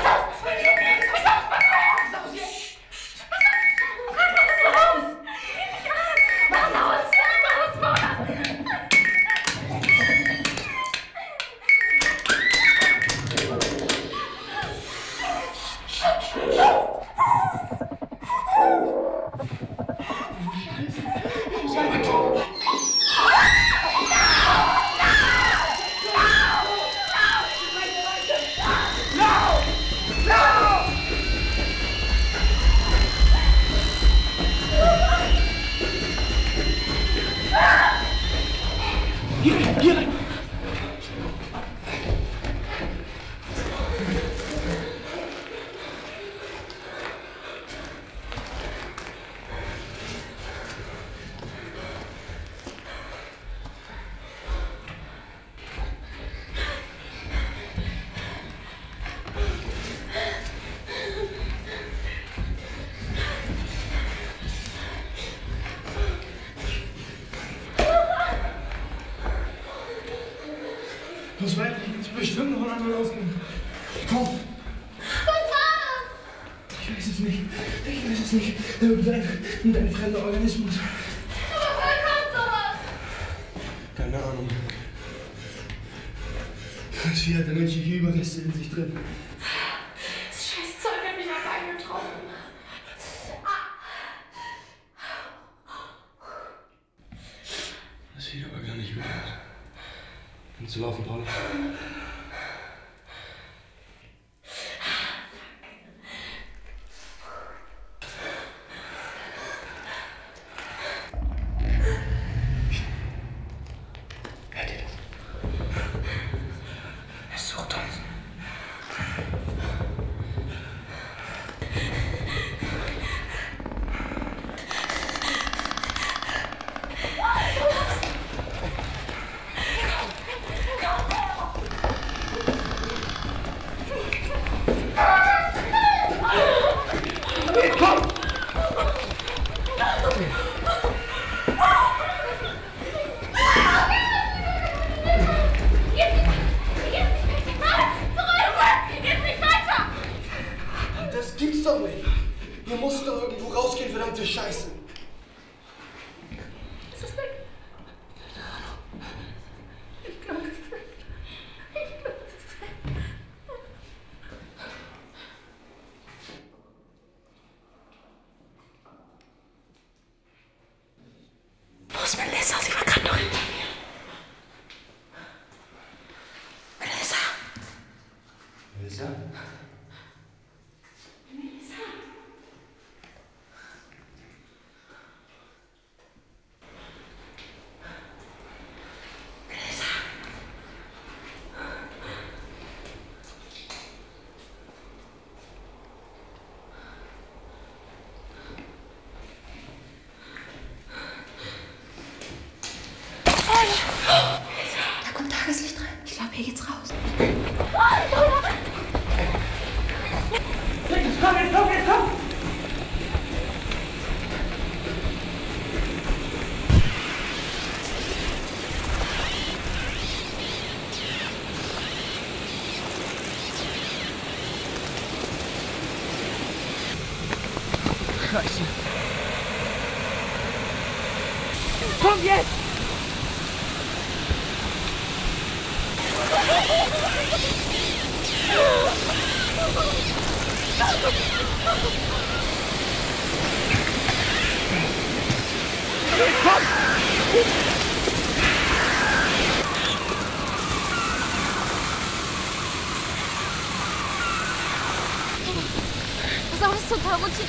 Hier rein! Los weiter, hier gibt's bestimmt noch einen anderen Ausgang. Komm! Was war das? Ich weiß es nicht. Ich weiß es nicht. Irgendein fremder Organismus. Aber woher kommt sowas? Keine Ahnung. Das Vieh hat menschliche Überreste in sich drin. Das scheiß Zeug hat mich am Bein getroffen. Das sieht aber gar nicht gut aus. Kannst du laufen, Paula? Hört ihr das? Es sucht uns. Das gibt's doch nicht. Hier muss doch irgendwo rausgehen, verdammte Scheiße. Ist es weg? Ich glaube, es ist weg. Ich glaube, es ist weg. Wo ist Melissa? Sie war gerade noch hinter mir. Melissa? Melissa? Scheiße. Komm jetzt! Komm! Pass auf, das ist total rutschig.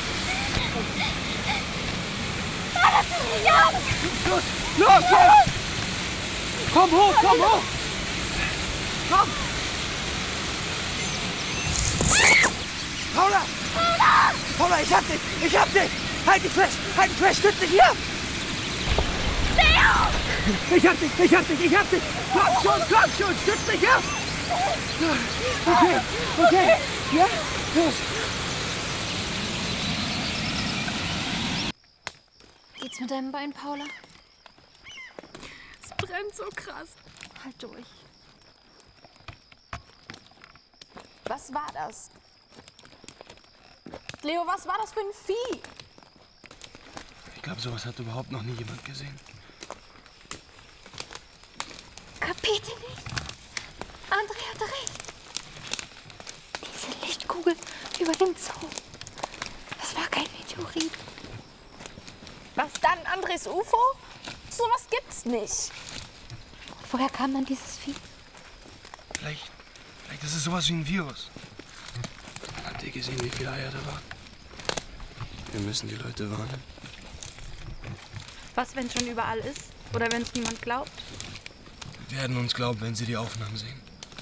Ja! Los! Los! Los! Komm hoch! Komm hoch! Komm! Paula! Paula! Paula, ich hab dich! Ich hab dich! Halt dich fest! Halt dich fest! Stütz dich hier! Theo! Ich hab dich! Ich hab dich! Ich hab dich! Komm schon! Stütz dich hier! Okay! Okay! Ja? Los! Geht's mit deinem Bein, Paula? Es brennt so krass. Halt durch. Was war das? Leo, was war das für ein Vieh? Ich glaube, sowas hat überhaupt noch nie jemand gesehen. Kapiert ihr nicht? André hatte recht. Diese Lichtkugel über dem Zoo. Das war kein Meteorit. Was dann, Andres UFO? Sowas gibt's nicht. Und woher kam dann dieses Vieh? Vielleicht ist es sowas wie ein Virus. Habt ihr gesehen, wie viele Eier da waren? Wir müssen die Leute warnen. Was, wenn es schon überall ist? Oder wenn es niemand glaubt? Sie werden uns glauben, wenn sie die Aufnahmen sehen.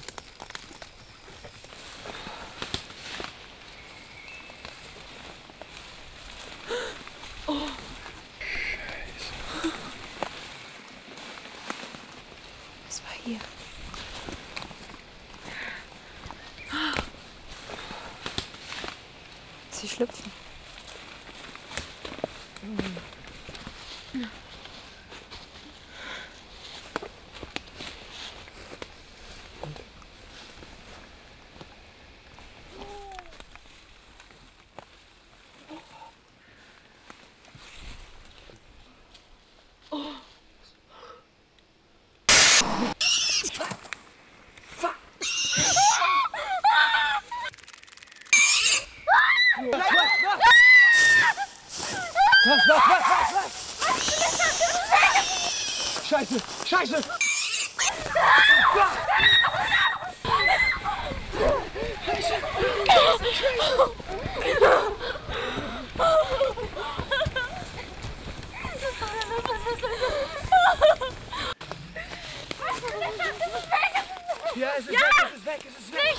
Oh. Was war hier? Sie schlüpfen. Scheiße! Scheiße! Ja, es ist weg, es ist weg, es ist weg!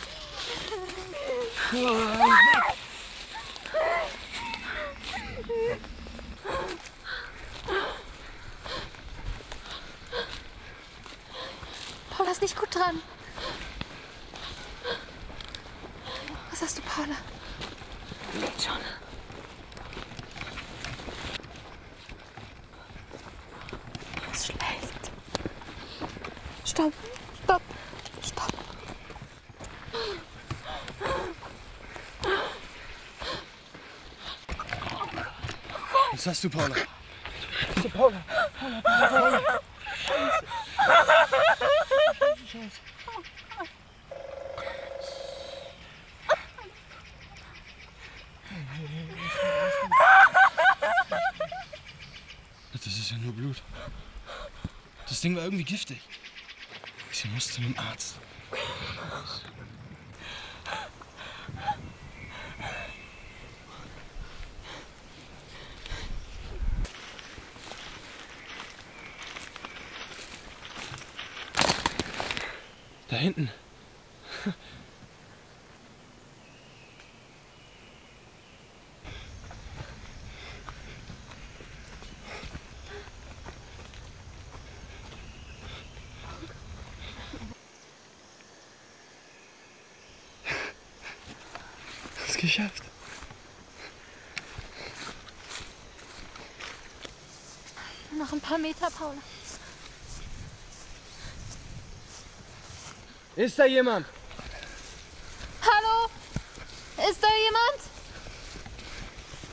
Paula ist nicht gut dran. Was hast du, Paula? Geht schon. Ist schlecht. Stopp, stopp, stopp. Was hast du, Paula? Paula, Paula, Paula, Paula. Scheiße. Das ist ja nur Blut. Das Ding war irgendwie giftig. Sie musste zum Arzt. Da hinten. Hast geschafft. Noch ein paar Meter, Paula. Ist da jemand? Hallo? Ist da jemand?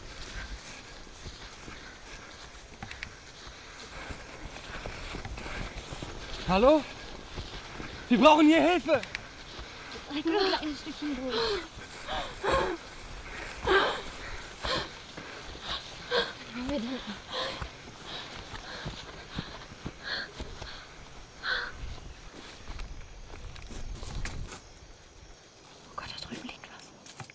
Hallo? Wir brauchen hier Hilfe! Ein kleines Stückchen Brot. Wo wir denn? Oh Gott, da drüben liegt was.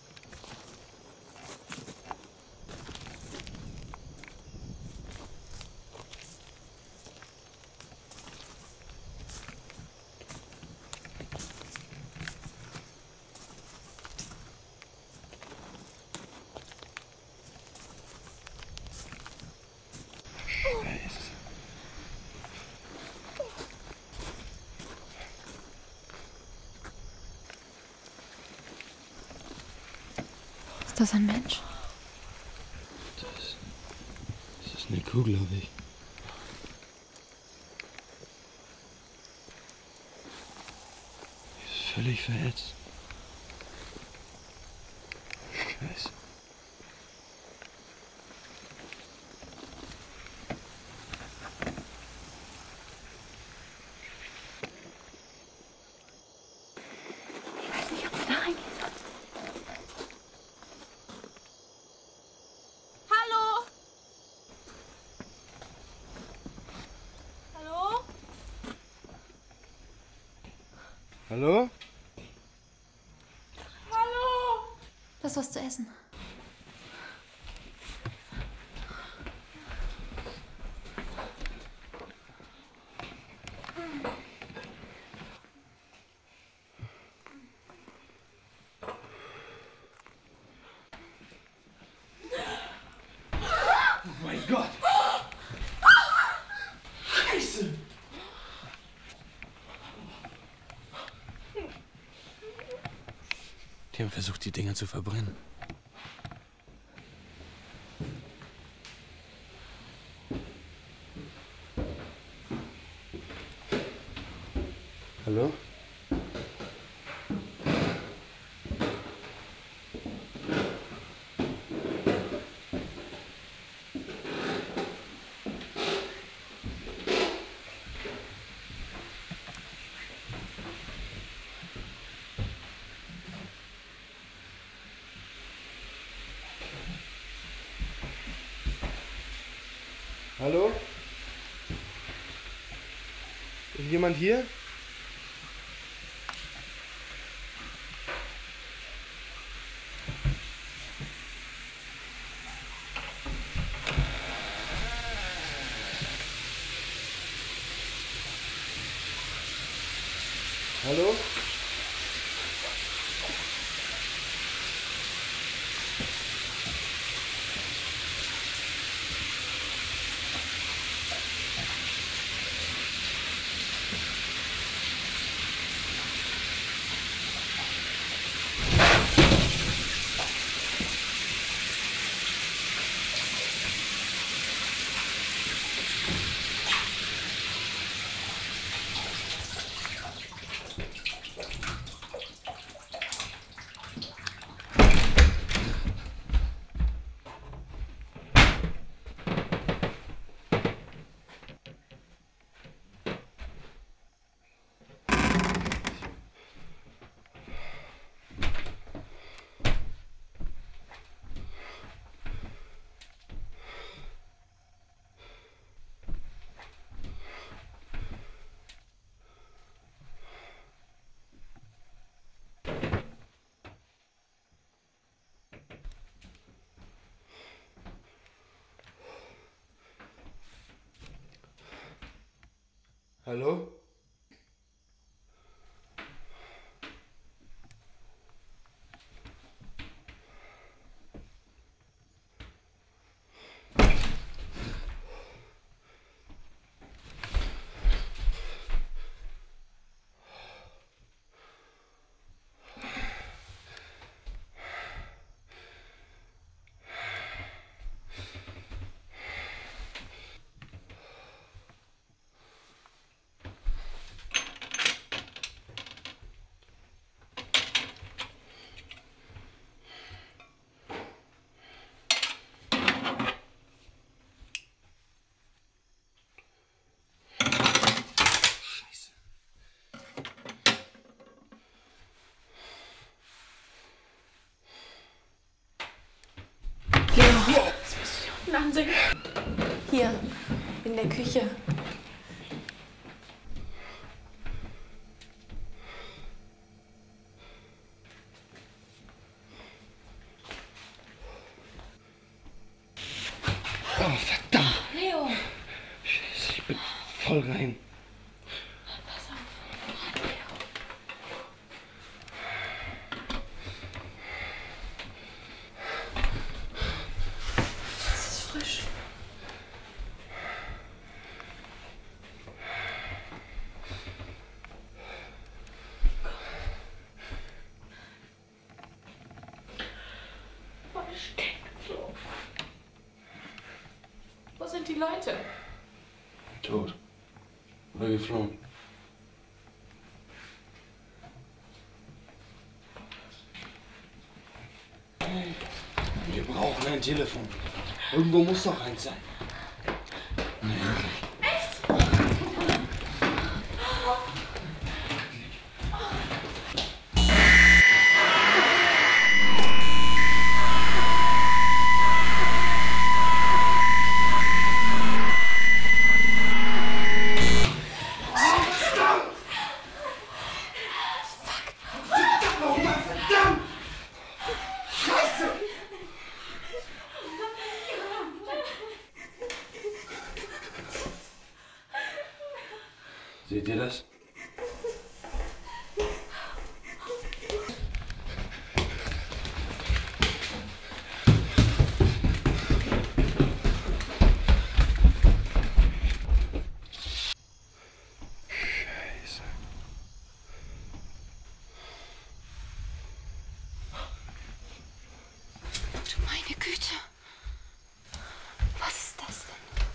Ist das ein Mensch? Das ist eine Kuh, glaube ich. Die ist völlig verätzt. Scheiße. Ich weiß nicht, ob wir da reingehen sollen. Hallo? Hallo? Hallo? Hallo? Das ist was zu essen. Oh mein Gott! Scheiße! Die haben versucht, die Dinger zu verbrennen. Hallo? Hallo? Ist jemand hier? Hallo? Hallo? Sie? Hier, in der Küche. Oh, verdammt! Leo! Scheiße, ich bin voll rein. Pass auf. Es ist frisch. Oh, es stinkt so. Wo sind die Leute? Tot. Oder geflohen. Wir brauchen ein Telefon. Irgendwo muss doch eins sein. Na, endlich. Seht ihr das? Scheiße. Du meine Güte. Was ist das denn?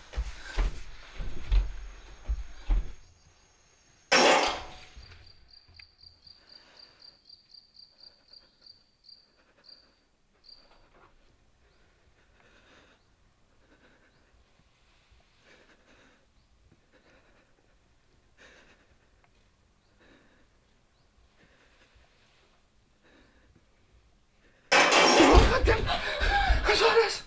Was war das?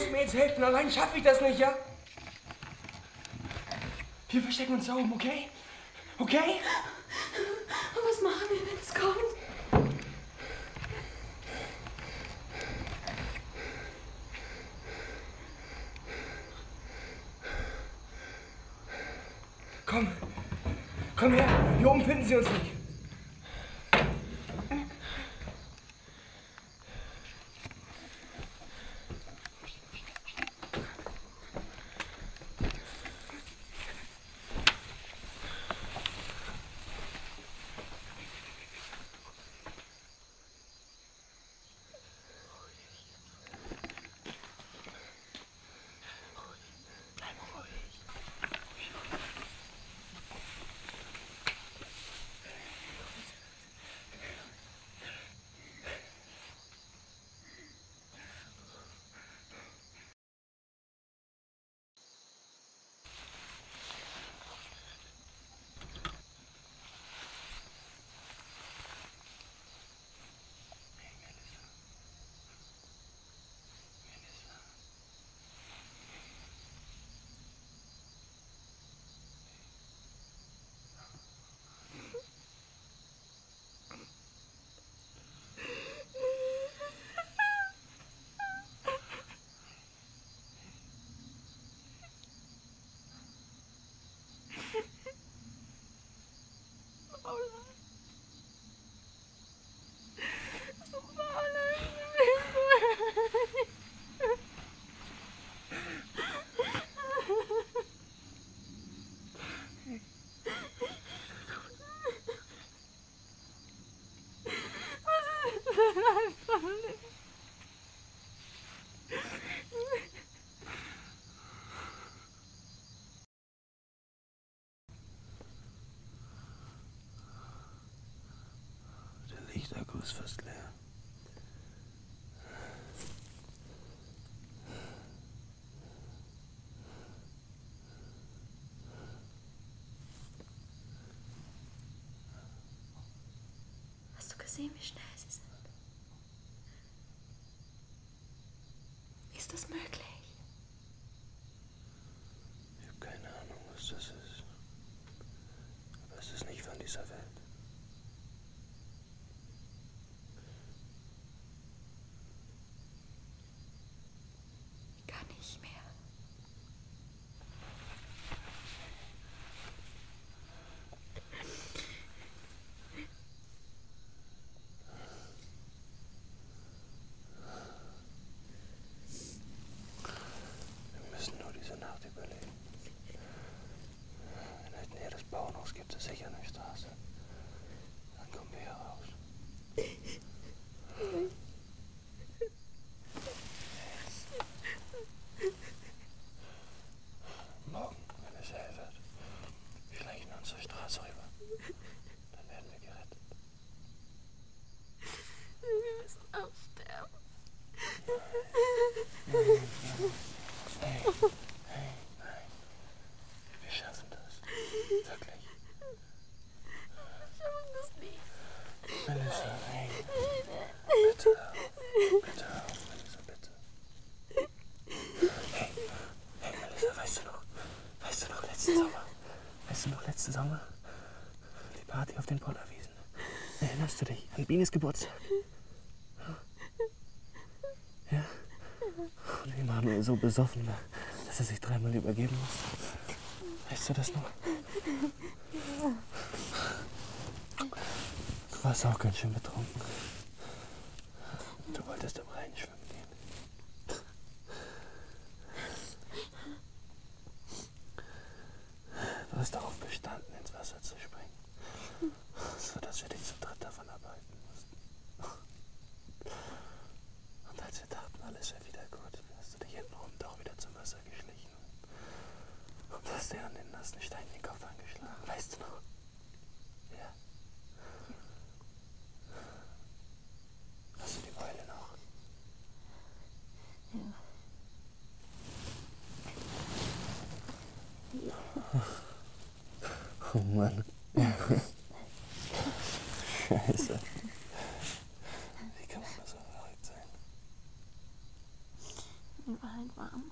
musst mir jetzt helfen. Allein schaffe ich das nicht, ja? Wir verstecken uns da oben, okay? Okay? Was machen wir, wenn es kommt? Komm. Komm her. Hier oben finden sie uns nicht. Der Lichtakku ist fast leer. Hast du gesehen, wie schnell sie sind? Ist das möglich? Ich habe keine Ahnung, was das ist. Aber es ist nicht von dieser Welt. Gar nicht mehr. Wir müssen nur diese Nacht überleben. In der Nähe des Bauernhofs gibt es sicher eine Straße. Dann kommen wir hier raus. Morgen, wenn es hell wird, schleichen wir uns zur Straße rüber. Dann werden wir gerettet. Wir müssen auch sterben. Nein. Wir schaffen das. Wirklich. Wir schaffen das nicht. Melissa, nein. Bitte hör auf. Bitte hör auf, Melissa, bitte. Hey, Melissa, weißt du noch letzten Sommer? Die Party auf den Pollerwiesen. Erinnerst du dich an Bienes Geburtstag? Ja? Und wie Manuel so besoffen war, dass er sich 3-mal übergeben musste. Weißt du das noch? Du warst auch ganz schön betrunken. Du wolltest im Rhein schwimmen gehen. Du hast darauf bestanden, ins Wasser zu springen, sodass wir dich zu dritt davon abhalten mussten. Und als wir dachten, alles wäre wieder gut, hast du dich hintenrum doch wieder zum Wasser geschlichen und hast dir an den nassen Stein den Kopf angeschlagen. Weißt du noch? Ja. Hast du die Beule noch? Oh Mann. Scheiße. Wie kann man so verrückt sein? Wir waren warm.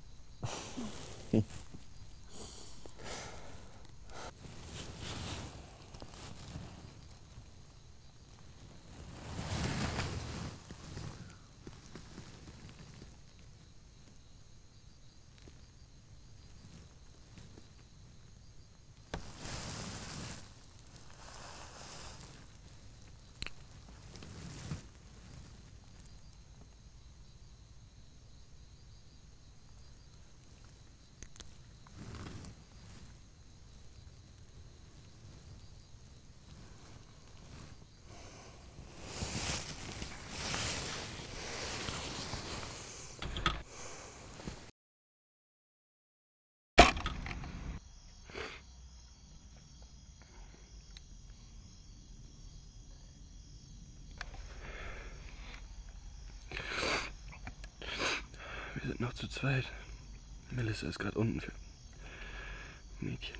Wir sind noch zu zweit. Melissa ist gerade unten für Mädchen.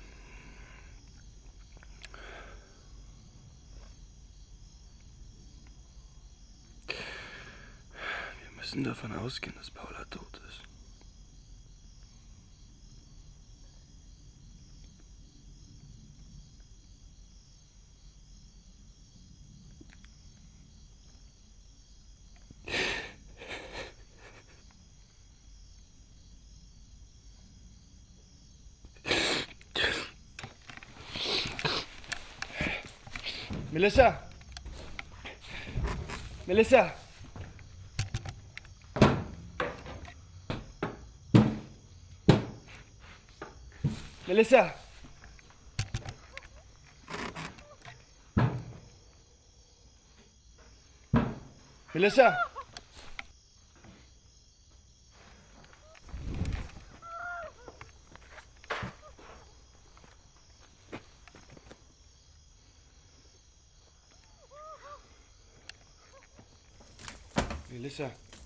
Wir müssen davon ausgehen, dass Paula tot ist. Melissa! Melissa! Melissa! Melissa! Melissa.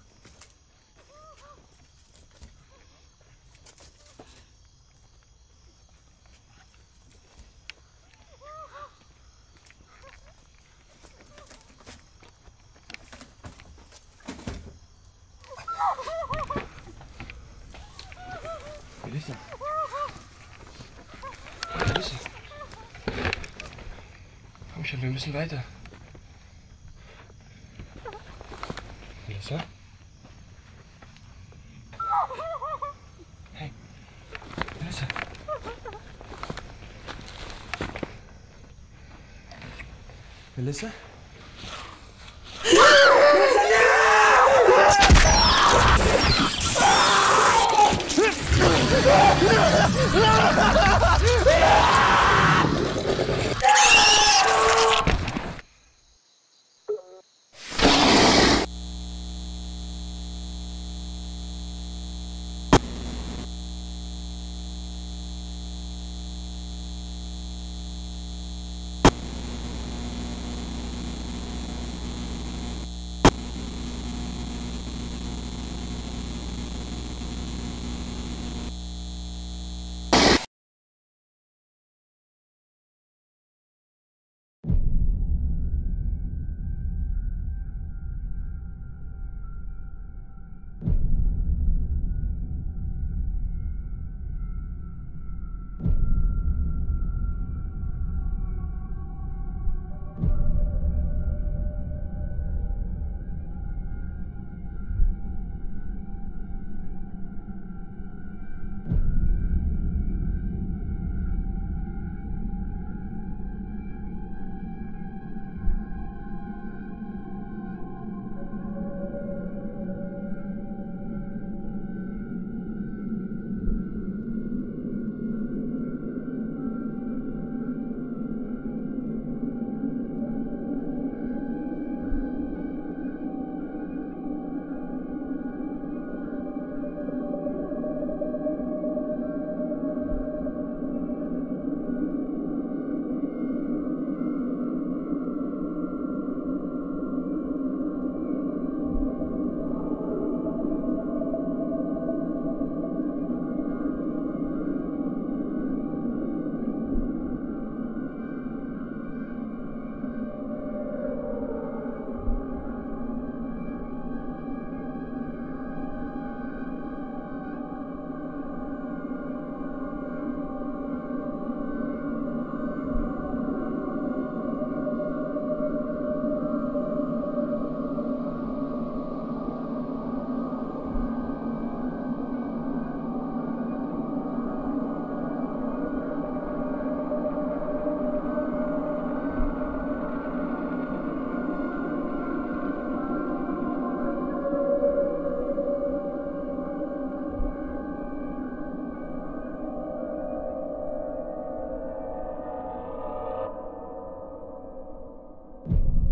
Melissa. Melissa. Komm schon, wir müssen weiter. Melissa? Hey. Melissa. Melissa? Tschüss.